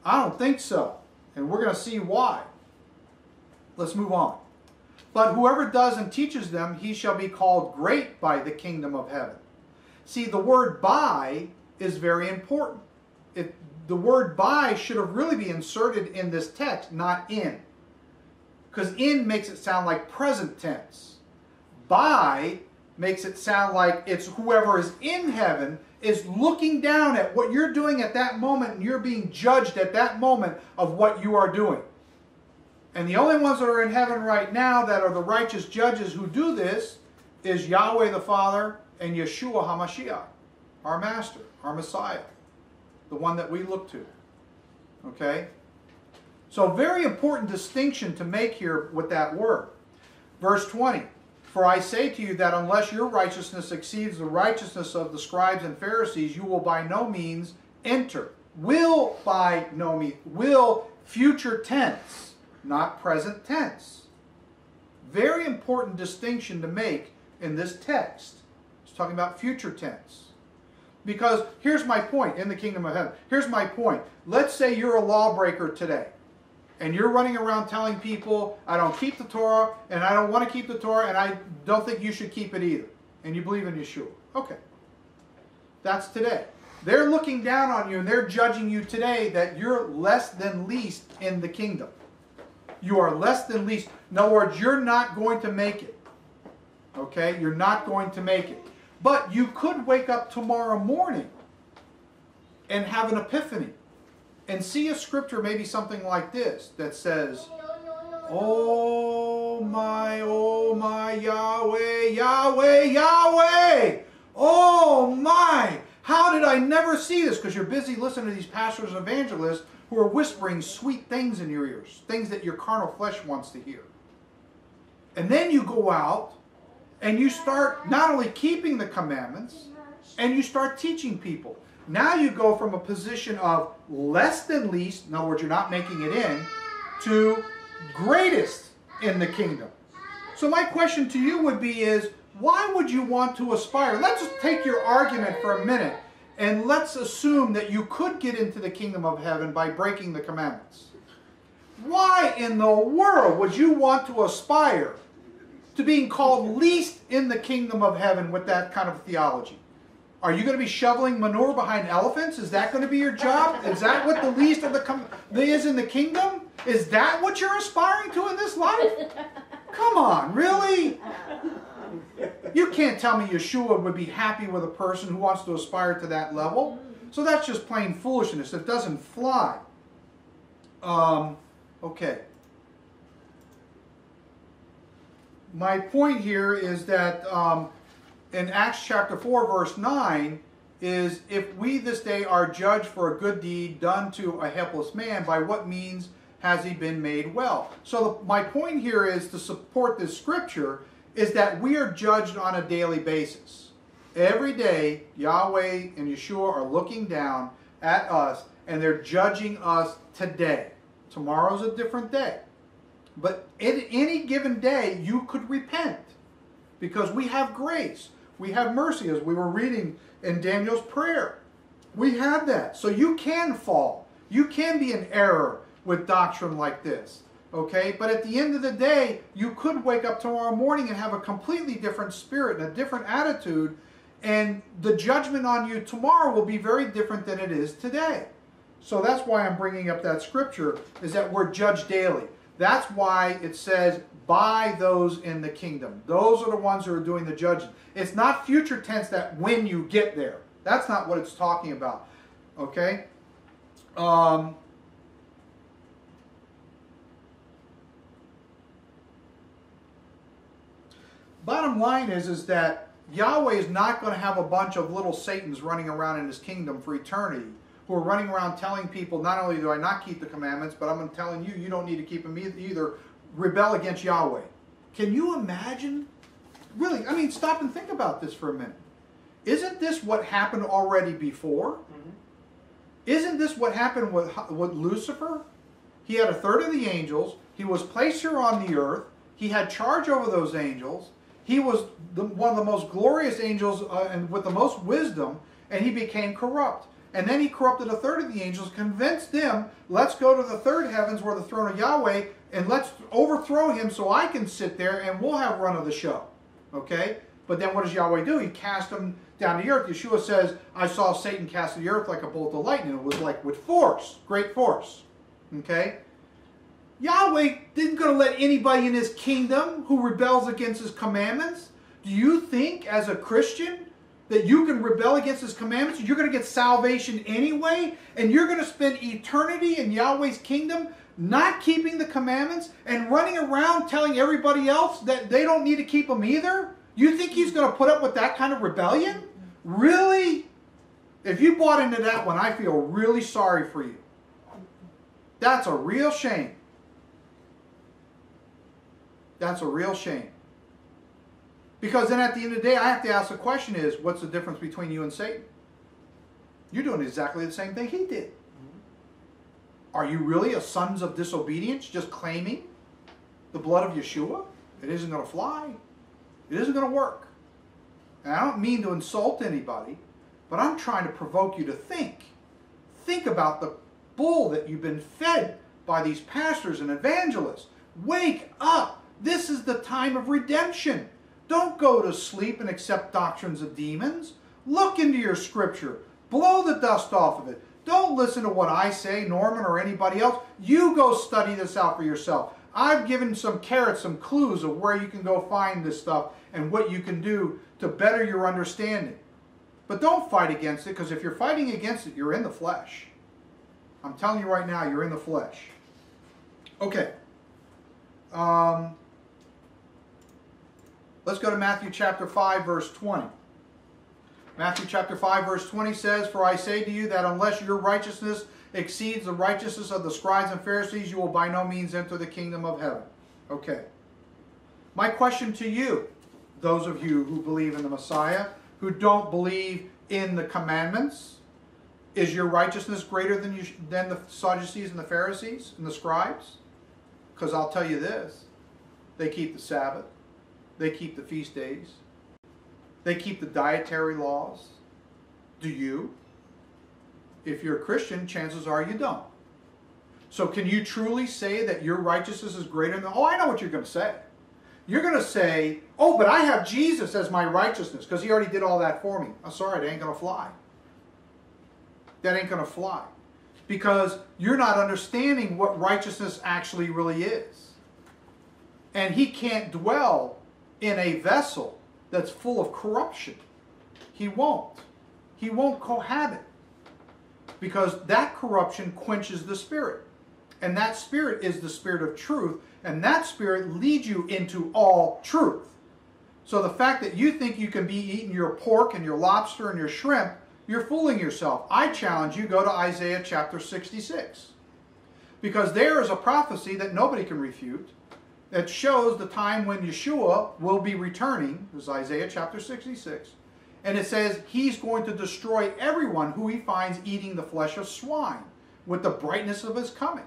I don't think so. And we're going to see why. Let's move on. But whoever does and teaches them, he shall be called great by the kingdom of heaven. See, the word by is very important. It, the word by should have really been inserted in this text, not in. Because in makes it sound like present tense. By makes it sound like it's whoever is in heaven is looking down at what you're doing at that moment, and you're being judged at that moment of what you are doing. And the only ones that are in heaven right now that are the righteous judges who do this is Yahweh the Father and Yeshua HaMashiach, our Master, our Messiah, the one that we look to. Okay? So very important distinction to make here with that word. Verse twenty, for I say to you that unless your righteousness exceeds the righteousness of the scribes and Pharisees, you will by no means enter. Will by no means. Will, future tense, not present tense. Very important distinction to make in this text. It's talking about future tense. Because here's my point in the kingdom of heaven. Here's my point. Let's say you're a lawbreaker today. And you're running around telling people, I don't keep the Torah, and I don't want to keep the Torah, and I don't think you should keep it either. And you believe in Yeshua. Okay. That's today. They're looking down on you, and they're judging you today that you're less than least in the kingdom. You are less than least. In other words, you're not going to make it. Okay? You're not going to make it. But you could wake up tomorrow morning and have an epiphany. And see a scripture, maybe something like this, that says, oh my, oh my, Yahweh, Yahweh, Yahweh! Oh my! How did I never see this? Because you're busy listening to these pastors and evangelists who are whispering sweet things in your ears, things that your carnal flesh wants to hear. And then you go out and you start not only keeping the commandments, and you start teaching people. Now you go from a position of less than least, in other words, you're not making it in, to greatest in the kingdom. So my question to you would be is, why would you want to aspire? Let's just take your argument for a minute, and let's assume that you could get into the kingdom of heaven by breaking the commandments. Why in the world would you want to aspire to being called least in the kingdom of heaven with that kind of theology? Are you going to be shoveling manure behind elephants? Is that going to be your job? Is that what the least of the com is in the kingdom? Is that what you're aspiring to in this life? Come on, really? You can't tell me Yeshua would be happy with a person who wants to aspire to that level. So that's just plain foolishness. It doesn't fly. Um, okay. My point here is that um, in Acts chapter four, verse nine, is if we this day are judged for a good deed done to a helpless man, by what means has he been made well? So the, my point here is to support this scripture is that we are judged on a daily basis. Every day, Yahweh and Yeshua are looking down at us, and they're judging us today. Tomorrow's a different day. But in any given day, you could repent because we have grace. We have mercy, as we were reading in Daniel's prayer. We have that. So you can fall. You can be in error with doctrine like this. Okay? But at the end of the day, you could wake up tomorrow morning and have a completely different spirit and a different attitude. And the judgment on you tomorrow will be very different than it is today. So that's why I'm bringing up that scripture, is that we're judged daily. That's why it says, by those in the kingdom. Those are the ones who are doing the judging. It's not future tense that when you get there. That's not what it's talking about. Okay? Um, bottom line is, is that Yahweh is not going to have a bunch of little Satans running around in his kingdom for eternity, who are running around telling people, not only do I not keep the commandments, but I'm telling you, you don't need to keep them either. Rebel against Yahweh. Can you imagine? Really, I mean, stop and think about this for a minute. Isn't this what happened already before? Mm-hmm. Isn't this what happened with, with Lucifer? He had a third of the angels. He was placed here on the earth. He had charge over those angels. He was the, one of the most glorious angels uh, and with the most wisdom, and he became corrupt. And then he corrupted a third of the angels, convinced them, let's go to the third heavens where the throne of Yahweh, and let's overthrow him so I can sit there and we'll have run of the show. Okay? But then what does Yahweh do? He cast him down to the earth. Yeshua says, I saw Satan cast to the earth like a bolt of lightning. It was like with force, great force. Okay? Yahweh isn't going to let anybody in his kingdom who rebels against his commandments. Do you think as a Christian that you can rebel against his commandments? You're going to get salvation anyway, and you're going to spend eternity in Yahweh's kingdom not keeping the commandments and running around telling everybody else that they don't need to keep them either? You think he's going to put up with that kind of rebellion? Really? If you bought into that one, I feel really sorry for you. That's a real shame. That's a real shame. Because then at the end of the day, I have to ask the question is, what's the difference between you and Satan? You're doing exactly the same thing he did. Are you really a sons of disobedience just claiming the blood of Yeshua? It isn't going to fly. It isn't going to work. And I don't mean to insult anybody, but I'm trying to provoke you to think. Think about the bull that you've been fed by these pastors and evangelists. Wake up. This is the time of redemption. Don't go to sleep and accept doctrines of demons. Look into your scripture. Blow the dust off of it. Don't listen to what I say, Norman, or anybody else. You go study this out for yourself. I've given some carrots, some clues of where you can go find this stuff and what you can do to better your understanding. But don't fight against it, because if you're fighting against it, you're in the flesh. I'm telling you right now, you're in the flesh. Okay. Um... Let's go to Matthew chapter five, verse twenty. Matthew chapter five, verse twenty says, For I say to you that unless your righteousness exceeds the righteousness of the scribes and Pharisees, you will by no means enter the kingdom of heaven. Okay. My question to you, those of you who believe in the Messiah, who don't believe in the commandments, is your righteousness greater than, you, than the Sadducees and the Pharisees and the scribes? Because I'll tell you this, they keep the Sabbath. They keep the feast days. They keep the dietary laws. Do you? If you're a Christian, chances are you don't. So can you truly say that your righteousness is greater than... Oh, I know what you're going to say. You're going to say, oh, but I have Jesus as my righteousness because he already did all that for me. I'm sorry, that ain't going to fly. That ain't going to fly. Because you're not understanding what righteousness actually really is. And he can't dwell in a vessel that's full of corruption. He won't. He won't cohabit. Because that corruption quenches the Spirit. And that Spirit is the Spirit of truth. And that Spirit leads you into all truth. So the fact that you think you can be eating your pork and your lobster and your shrimp, you're fooling yourself. I challenge you, go to Isaiah chapter sixty-six. Because there is a prophecy that nobody can refute. That shows the time when Yeshua will be returning. This is Isaiah chapter sixty-six. And it says he's going to destroy everyone who he finds eating the flesh of swine with the brightness of his coming.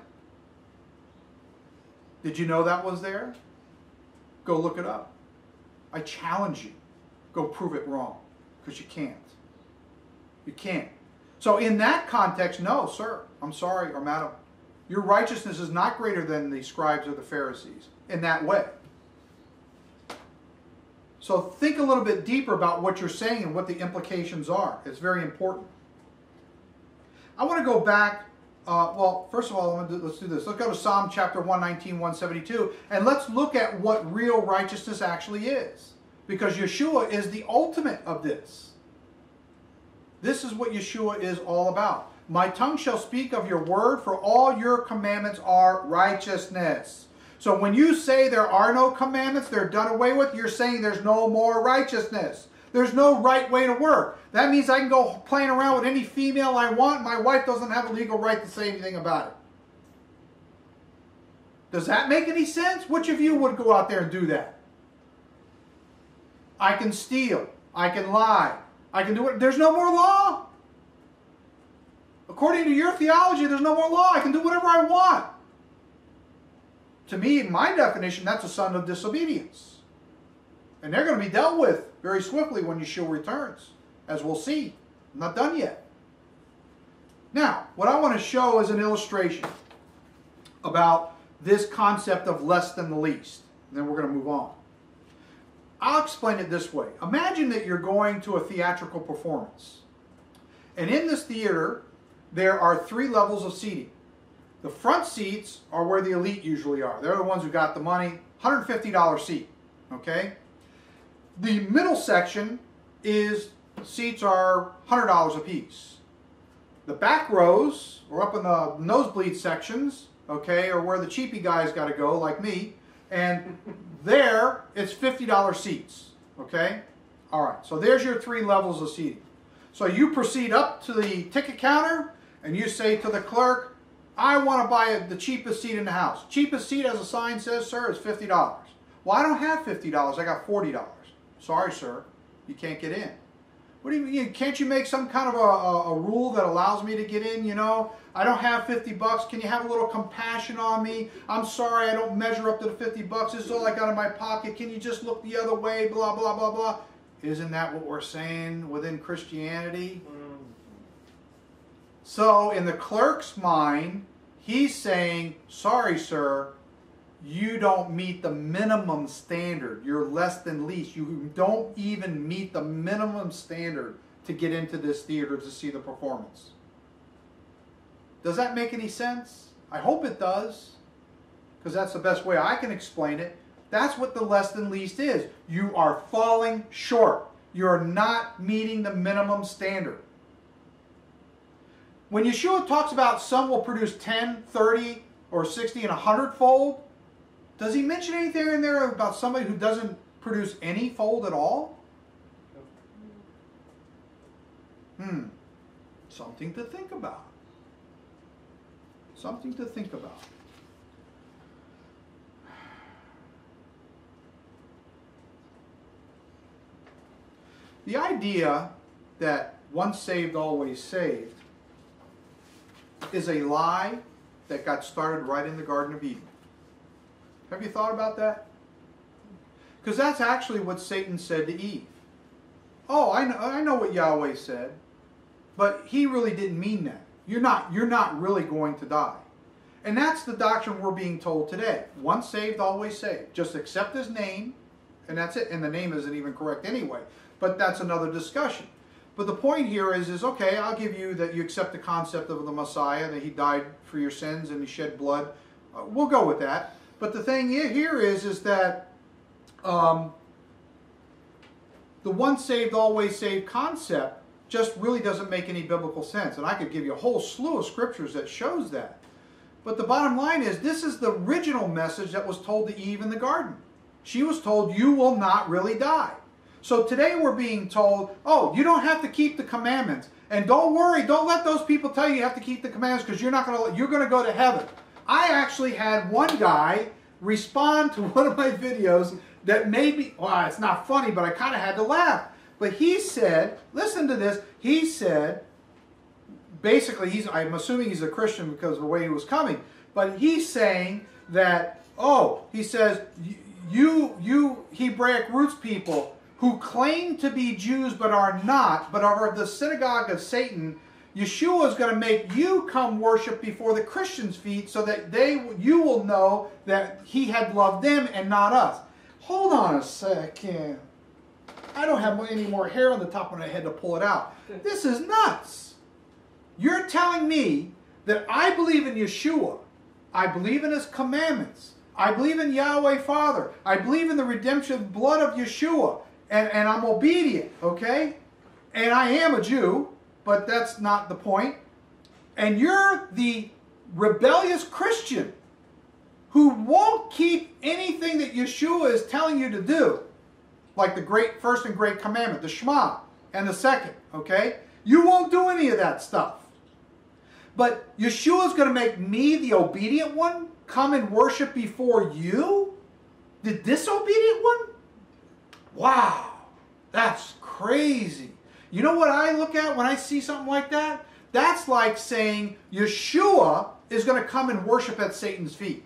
Did you know that was there? Go look it up. I challenge you. Go prove it wrong. Because you can't. You can't. So in that context, no, sir. I'm sorry, or madam. Your righteousness is not greater than the scribes or the Pharisees in that way. So think a little bit deeper about what you're saying and what the implications are. It's very important. I want to go back, uh, well, first of all, let's do this. Let's go to Psalm chapter one nineteen, one seventy-two, and let's look at what real righteousness actually is. Because Yeshua is the ultimate of this. This is what Yeshua is all about. My tongue shall speak of your word, for all your commandments are righteousness. So when you say there are no commandments, they're done away with, you're saying there's no more righteousness. There's no right way to work. That means I can go playing around with any female I want. My wife doesn't have a legal right to say anything about it. Does that make any sense? Which of you would go out there and do that? I can steal. I can lie. I can do it. There's no more law. According to your theology, there's no more law. I can do whatever I want. To me, in my definition, that's a son of disobedience. And they're going to be dealt with very swiftly when Yeshua returns, as we'll see. I'm not done yet. Now, what I want to show is an illustration about this concept of less than the least. And then we're going to move on. I'll explain it this way. Imagine that you're going to a theatrical performance. And in this theater, there are three levels of seating. The front seats are where the elite usually are. They're the ones who got the money, one hundred fifty dollar seat, okay? The middle section is, seats are one hundred dollars a piece. The back rows, or up in the nosebleed sections, okay, are where the cheapy guys got to go, like me, and there, it's fifty dollar seats, okay? All right, so there's your three levels of seating. So you proceed up to the ticket counter, and you say to the clerk, I want to buy the cheapest seat in the house. Cheapest seat, as a sign says, sir, is fifty dollars. Well, I don't have fifty dollars, I got forty dollars. Sorry, sir, you can't get in. What do you mean? Can't you make some kind of a, a, a rule that allows me to get in? You know, I don't have fifty bucks. Can you have a little compassion on me? I'm sorry, I don't measure up to the fifty bucks. This is all I got in my pocket. Can you just look the other way? Blah, blah, blah, blah. Isn't that what we're saying within Christianity? So in the clerk's mind, he's saying, sorry, sir, you don't meet the minimum standard. You're less than least. You don't even meet the minimum standard to get into this theater to see the performance. Does that make any sense? I hope it does, because that's the best way I can explain it. That's what the less than least is. You are falling short. You're not meeting the minimum standard. When Yeshua talks about some will produce ten, thirty, or sixty, and one hundred fold, does he mention anything in there about somebody who doesn't produce any fold at all? Hmm. Something to think about. Something to think about. The idea that once saved, always saved is a lie that got started right in the Garden of Eden. Have you thought about that? Because that's actually what Satan said to Eve. Oh, I know, I know what Yahweh said, but he really didn't mean that. You're not, you're not really going to die. And that's the doctrine we're being told today. Once saved, always saved. Just accept his name, and that's it. And the name isn't even correct anyway. But that's another discussion. But the point here is, is okay, I'll give you that you accept the concept of the Messiah, that he died for your sins and he shed blood. Uh, we'll go with that. But the thing here is, is that um, the once saved, always saved concept just really doesn't make any biblical sense. And I could give you a whole slew of scriptures that shows that. But the bottom line is, this is the original message that was told to Eve in the garden. She was told, you will not really die. So today we're being told, oh, you don't have to keep the commandments. And don't worry, don't let those people tell you you have to keep the commandments because you're not going to, you're going to go to heaven. I actually had one guy respond to one of my videos that made me, well, it's not funny, but I kind of had to laugh. But he said, listen to this, he said, basically, he's, I'm assuming he's a Christian because of the way he was coming, but he's saying that, oh, he says, you, you Hebraic roots people who claim to be Jews but are not, but are of the synagogue of Satan, Yeshua is going to make you come worship before the Christians' feet so that they, you will know that he had loved them and not us. Hold on a second. I don't have any more hair on the top of my head to pull it out. This is nuts. You're telling me that I believe in Yeshua. I believe in his commandments. I believe in Yahweh Father. I believe in the redemption blood of Yeshua. And, and I'm obedient, okay? And I am a Jew, but that's not the point. And you're the rebellious Christian who won't keep anything that Yeshua is telling you to do. Like the great first and great commandment, the Shema, and the second, okay? You won't do any of that stuff. But Yeshua is going to make me, the obedient one, come and worship before you? The disobedient one? Wow, that's crazy. You know what I look at when I see something like that? That's like saying Yeshua is going to come and worship at Satan's feet.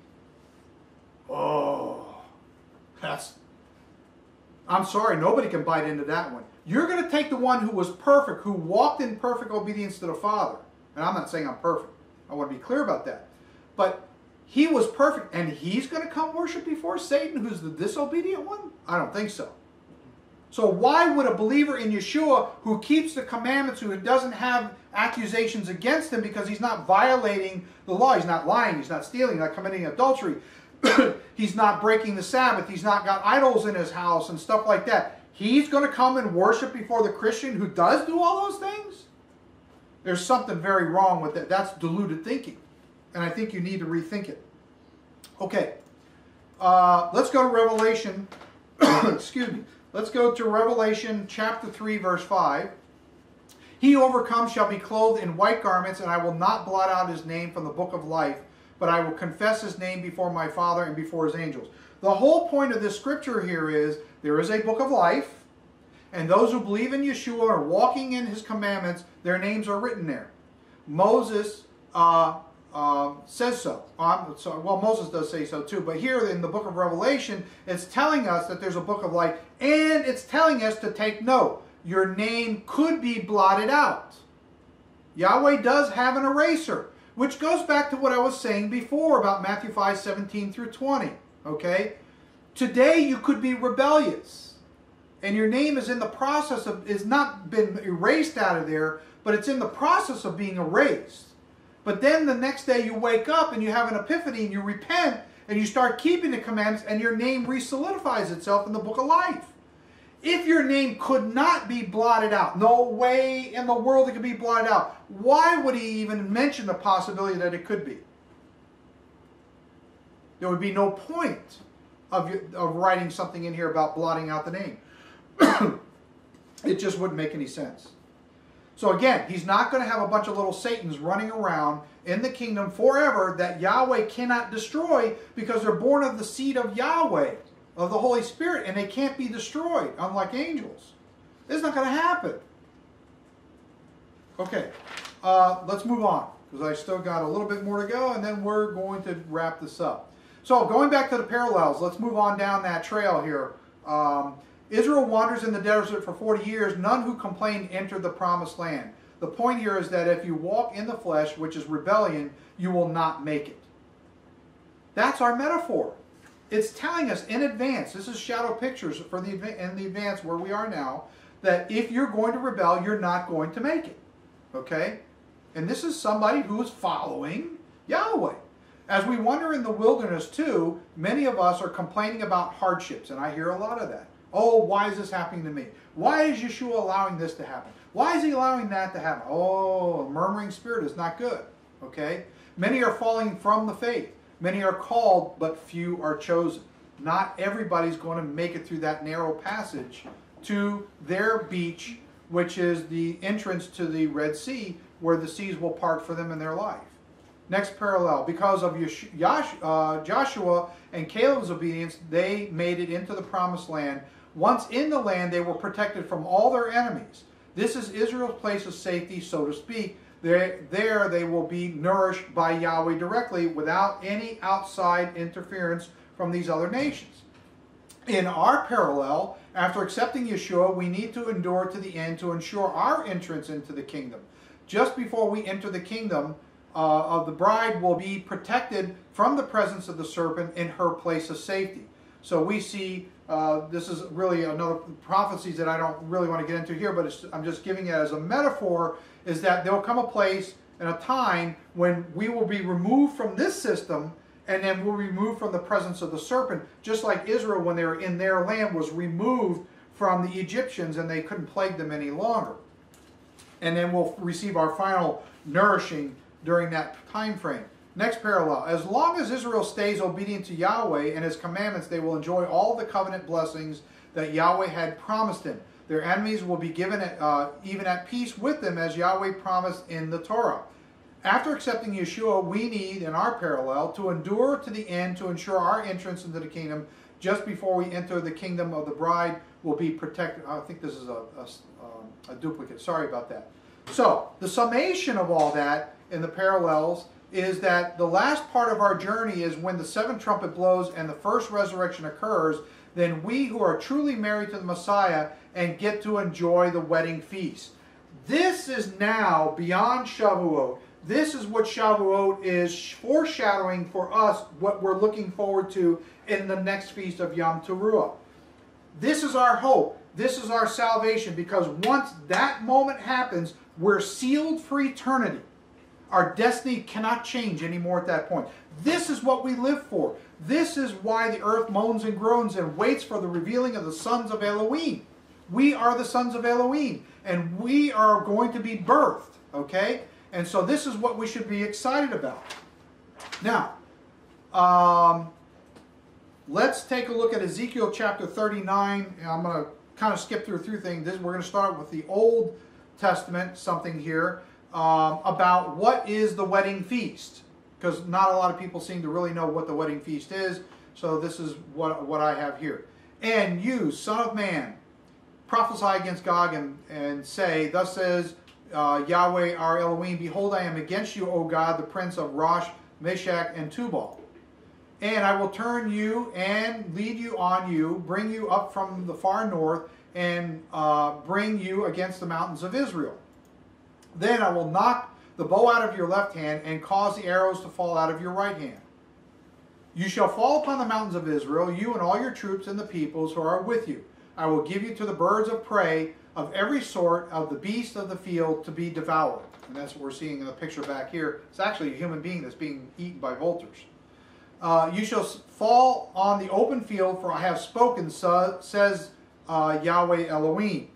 Oh, that's... I'm sorry, nobody can bite into that one. You're going to take the one who was perfect, who walked in perfect obedience to the Father, And I'm not saying I'm perfect. I want to be clear about that. But he was perfect, and he's going to come worship before Satan, who's the disobedient one? I don't think so. So why would a believer in Yeshua who keeps the commandments, who doesn't have accusations against him because he's not violating the law, he's not lying, he's not stealing, he's not committing adultery, he's not breaking the Sabbath, he's not got idols in his house and stuff like that, he's going to come and worship before the Christian who does do all those things? There's something very wrong with that. That's deluded thinking. And I think you need to rethink it. Okay. Uh, let's go to Revelation. Excuse me. Let's go to Revelation chapter three, verse five. He who overcomes shall be clothed in white garments, and I will not blot out his name from the book of life, but I will confess his name before my Father and before his angels. The whole point of this scripture here is there is a book of life, and those who believe in Yeshua are walking in his commandments, their names are written there. Moses uh, uh, says so. Um, so. Well, Moses does say so too, but here in the book of Revelation, it's telling us that there's a book of life, and it's telling us to take note. Your name could be blotted out. Yahweh does have an eraser, which goes back to what I was saying before about Matthew five, seventeen through twenty. Okay? Today you could be rebellious, and your name is in the process of, is not been erased out of there, but it's in the process of being erased. But then the next day you wake up and you have an epiphany and you repent and you start keeping the commandments and your name re-solidifies itself in the book of life. If your name could not be blotted out, no way in the world it could be blotted out, why would he even mention the possibility that it could be? There would be no point of, of writing something in here about blotting out the name. It just wouldn't make any sense. So again, he's not going to have a bunch of little Satans running around in the kingdom forever that Yahweh cannot destroy because they're born of the seed of Yahweh, of the Holy Spirit, and they can't be destroyed, unlike angels. This is not going to happen. Okay, uh, let's move on, because I still got a little bit more to go, and then we're going to wrap this up. So going back to the parallels, let's move on down that trail here. Um, Israel wanders in the desert for forty years. None who complained entered the promised land. The point here is that if you walk in the flesh, which is rebellion, you will not make it. That's our metaphor. It's telling us in advance, this is shadow pictures for the in the advance where we are now, that if you're going to rebel, you're not going to make it. Okay? And this is somebody who is following Yahweh. As we wander in the wilderness too, many of us are complaining about hardships, and I hear a lot of that. Oh, why is this happening to me? Why is Yeshua allowing this to happen? Why is he allowing that to happen? Oh, a murmuring spirit is not good. Okay? Many are falling from the faith. Many are called, but few are chosen. Not everybody's going to make it through that narrow passage to their beach, which is the entrance to the Red Sea, where the seas will part for them in their life. Next parallel, because of Joshua and Caleb's obedience, they made it into the promised land. Once in the land, they were protected from all their enemies. This is Israel's place of safety, so to speak. There, there they will be nourished by Yahweh directly without any outside interference from these other nations. In our parallel, after accepting Yeshua, we need to endure to the end to ensure our entrance into the kingdom. Just before we enter the kingdom, uh, of the bride will be protected from the presence of the serpent in her place of safety. So we see, uh, this is really another prophecies that I don't really want to get into here, but it's, I'm just giving it as a metaphor, is that there will come a place and a time when we will be removed from this system, and then we'll be removed from the presence of the serpent, just like Israel, when they were in their land, was removed from the Egyptians and they couldn't plague them any longer. And then we'll receive our final nourishing during that time frame. Next parallel. As long as Israel stays obedient to Yahweh and his commandments, they will enjoy all the covenant blessings that Yahweh had promised them. Their enemies will be given at, uh, even at peace with them, as Yahweh promised in the Torah. After accepting Yeshua, we need, in our parallel, to endure to the end to ensure our entrance into the kingdom. Just before we enter the kingdom of the bride, will be protected. I think this is a, a, a duplicate. Sorry about that. So, the summation of all that in the parallels is that the last part of our journey is when the seventh trumpet blows and the first resurrection occurs, then we who are truly married to the Messiah and get to enjoy the wedding feast. This is now beyond Shavuot. This is what Shavuot is foreshadowing for us, what we're looking forward to in the next feast of Yom Teruah. This is our hope. This is our salvation, because once that moment happens, we're sealed for eternity. Our destiny cannot change anymore at that point. This is what we live for. This is why the earth moans and groans and waits for the revealing of the sons of Elohim. We are the sons of Elohim, and we are going to be birthed, okay? And so this is what we should be excited about. Now, um, let's take a look at Ezekiel chapter thirty-nine. And I'm going to kind of skip through through things. This, we're going to start with the Old Testament, something here, um, about what is the wedding feast. Because not a lot of people seem to really know what the wedding feast is. So this is what, what I have here. And you, son of man, prophesy against Gog and, and say, thus says uh, Yahweh our Elohim, behold, I am against you, O God, the prince of Rosh, Meshach, and Tubal. And I will turn you and lead you on you, bring you up from the far north, and uh, bring you against the mountains of Israel. Then I will knock the bow out of your left hand and cause the arrows to fall out of your right hand. You shall fall upon the mountains of Israel, you and all your troops and the peoples who are with you. I will give you to the birds of prey of every sort of the beasts of the field to be devoured. And that's what we're seeing in the picture back here. It's actually a human being that's being eaten by vultures. Uh, you shall fall on the open field, for I have spoken, so, says uh, Yahweh Elohim.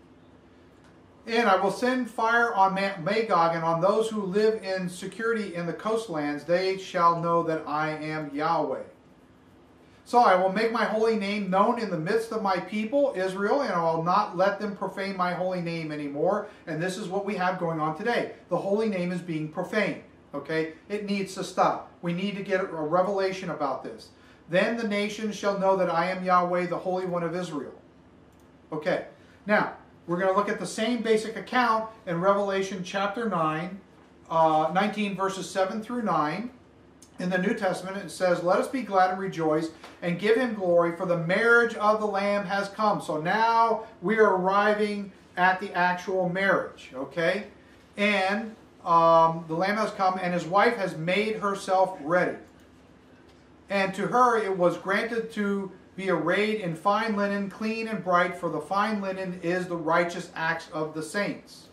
And I will send fire on Magog and on those who live in security in the coastlands. They shall know that I am Yahweh. So I will make my holy name known in the midst of my people, Israel, and I will not let them profane my holy name anymore. And this is what we have going on today. The holy name is being profaned. Okay? It needs to stop. We need to get a revelation about this. Then the nations shall know that I am Yahweh, the Holy One of Israel. Okay. Now, we're going to look at the same basic account in Revelation chapter nine, uh, nineteen, verses seven through nine. In the New Testament, it says, let us be glad and rejoice and give him glory, for the marriage of the Lamb has come. So now we are arriving at the actual marriage, okay? And um, the Lamb has come, and his wife has made herself ready. And to her it was granted to be arrayed in fine linen, clean and bright, for the fine linen is the righteous acts of the saints.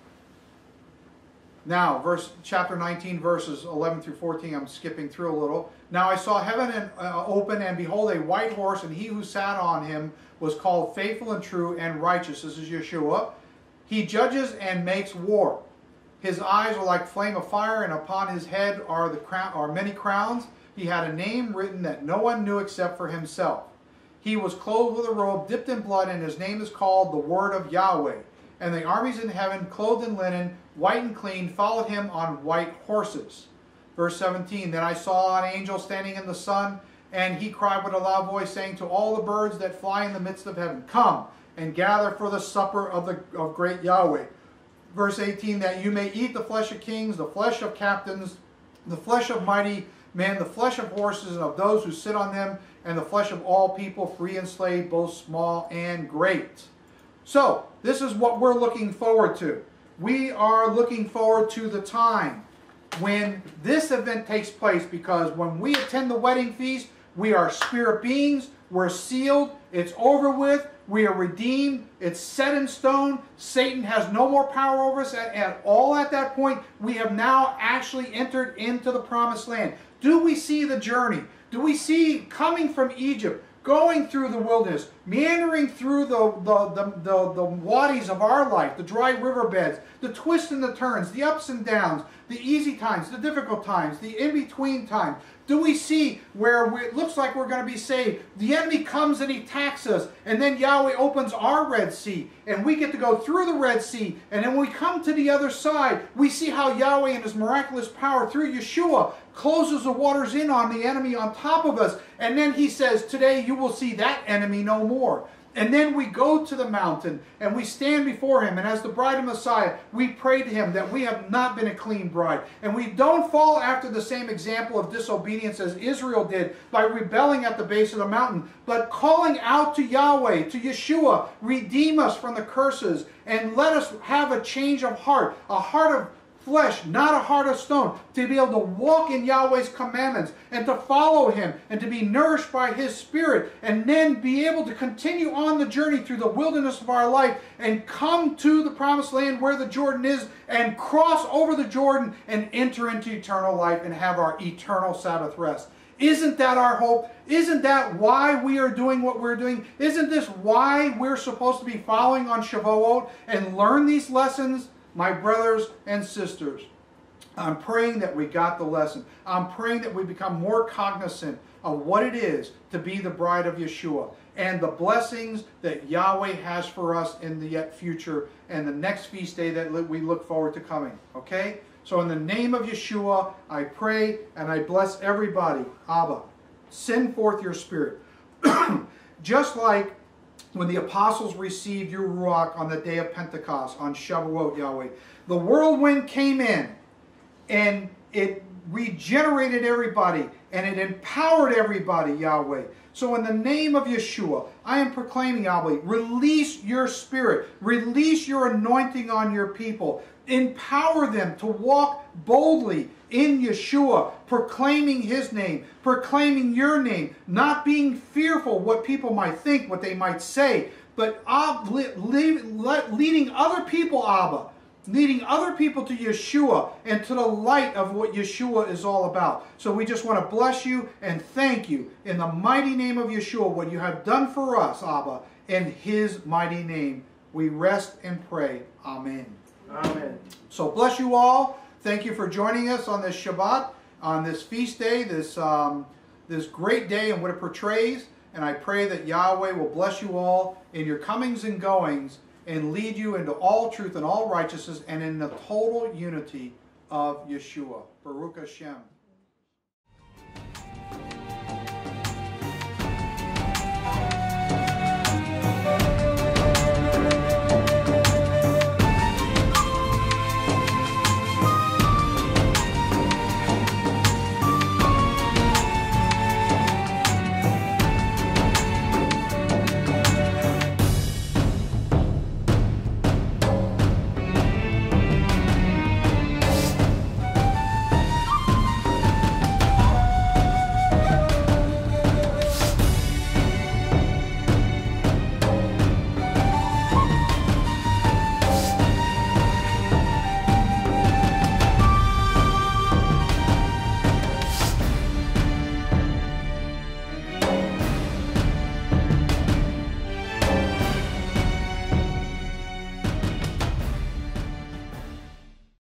Now, verse chapter nineteen, verses eleven through fourteen, I'm skipping through a little. Now I saw heaven and, uh, open, and behold, a white horse, and he who sat on him was called Faithful and True and Righteous. This is Yeshua. He judges and makes war. His eyes are like flame of fire, and upon his head are the crown, are many crowns. He had a name written that no one knew except for himself. He was clothed with a robe dipped in blood, and his name is called the Word of Yahweh. And the armies in heaven, clothed in linen, white and clean, followed him on white horses. Verse seventeen, then I saw an angel standing in the sun, and he cried with a loud voice, saying to all the birds that fly in the midst of heaven, come and gather for the supper of the of great Yahweh. Verse eighteen, that you may eat the flesh of kings, the flesh of captains, the flesh of mighty men, the flesh of horses and of those who sit on them, and the flesh of all people, free and slave, both small and great. So, this is what we're looking forward to. We are looking forward to the time when this event takes place, because when we attend the wedding feast, we are spirit beings, we're sealed, it's over with, we are redeemed, it's set in stone, Satan has no more power over us at, at all at that point. We have now actually entered into the promised land. Do we see the journey? Do we see coming from Egypt, going through the wilderness, meandering through the, the, the, the, the wadis of our life, the dry riverbeds, the twists and the turns, the ups and downs, the easy times, the difficult times, the in-between times? Do we see where we, it looks like we're going to be saved? The enemy comes and he attacks us, and then Yahweh opens our Red Sea, and we get to go through the Red Sea, and then when we come to the other side, we see how Yahweh in his miraculous power through Yeshua closes the waters in on the enemy on top of us, and then he says, today you will see that enemy no more. And then we go to the mountain and we stand before him, and as the bride of Messiah, we pray to him that we have not been a clean bride, and we don't fall after the same example of disobedience as Israel did by rebelling at the base of the mountain, but calling out to Yahweh, to Yeshua, redeem us from the curses and let us have a change of heart, a heart of flesh, not a heart of stone, to be able to walk in Yahweh's commandments and to follow Him and to be nourished by His Spirit, and then be able to continue on the journey through the wilderness of our life and come to the promised land where the Jordan is and cross over the Jordan and enter into eternal life and have our eternal Sabbath rest. Isn't that our hope? Isn't that why we are doing what we're doing? Isn't this why we're supposed to be following on Shavuot and learn these lessons? My brothers and sisters, I'm praying that we got the lesson. I'm praying that we become more cognizant of what it is to be the bride of Yeshua and the blessings that Yahweh has for us in the yet future and the next feast day that we look forward to coming. Okay? So in the name of Yeshua, I pray and I bless everybody. Abba, send forth your Spirit. Just like when the apostles received your Ruach on the day of Pentecost, on Shavuot, Yahweh, the whirlwind came in and it regenerated everybody and it empowered everybody, Yahweh. So in the name of Yeshua, I am proclaiming, Yahweh, release your Spirit, release your anointing on your people. Empower them to walk boldly in Yeshua, proclaiming His name, proclaiming your name, not being fearful what people might think, what they might say, but leading other people, Abba, leading other people to Yeshua and to the light of what Yeshua is all about. So we just want to bless you and thank you in the mighty name of Yeshua, what you have done for us, Abba, in His mighty name. We rest and pray. Amen. Amen. So bless you all. Thank you for joining us on this Shabbat, on this feast day, this, um, this great day and what it portrays. And I pray that Yahweh will bless you all in your comings and goings and lead you into all truth and all righteousness and in the total unity of Yeshua. Baruch Hashem.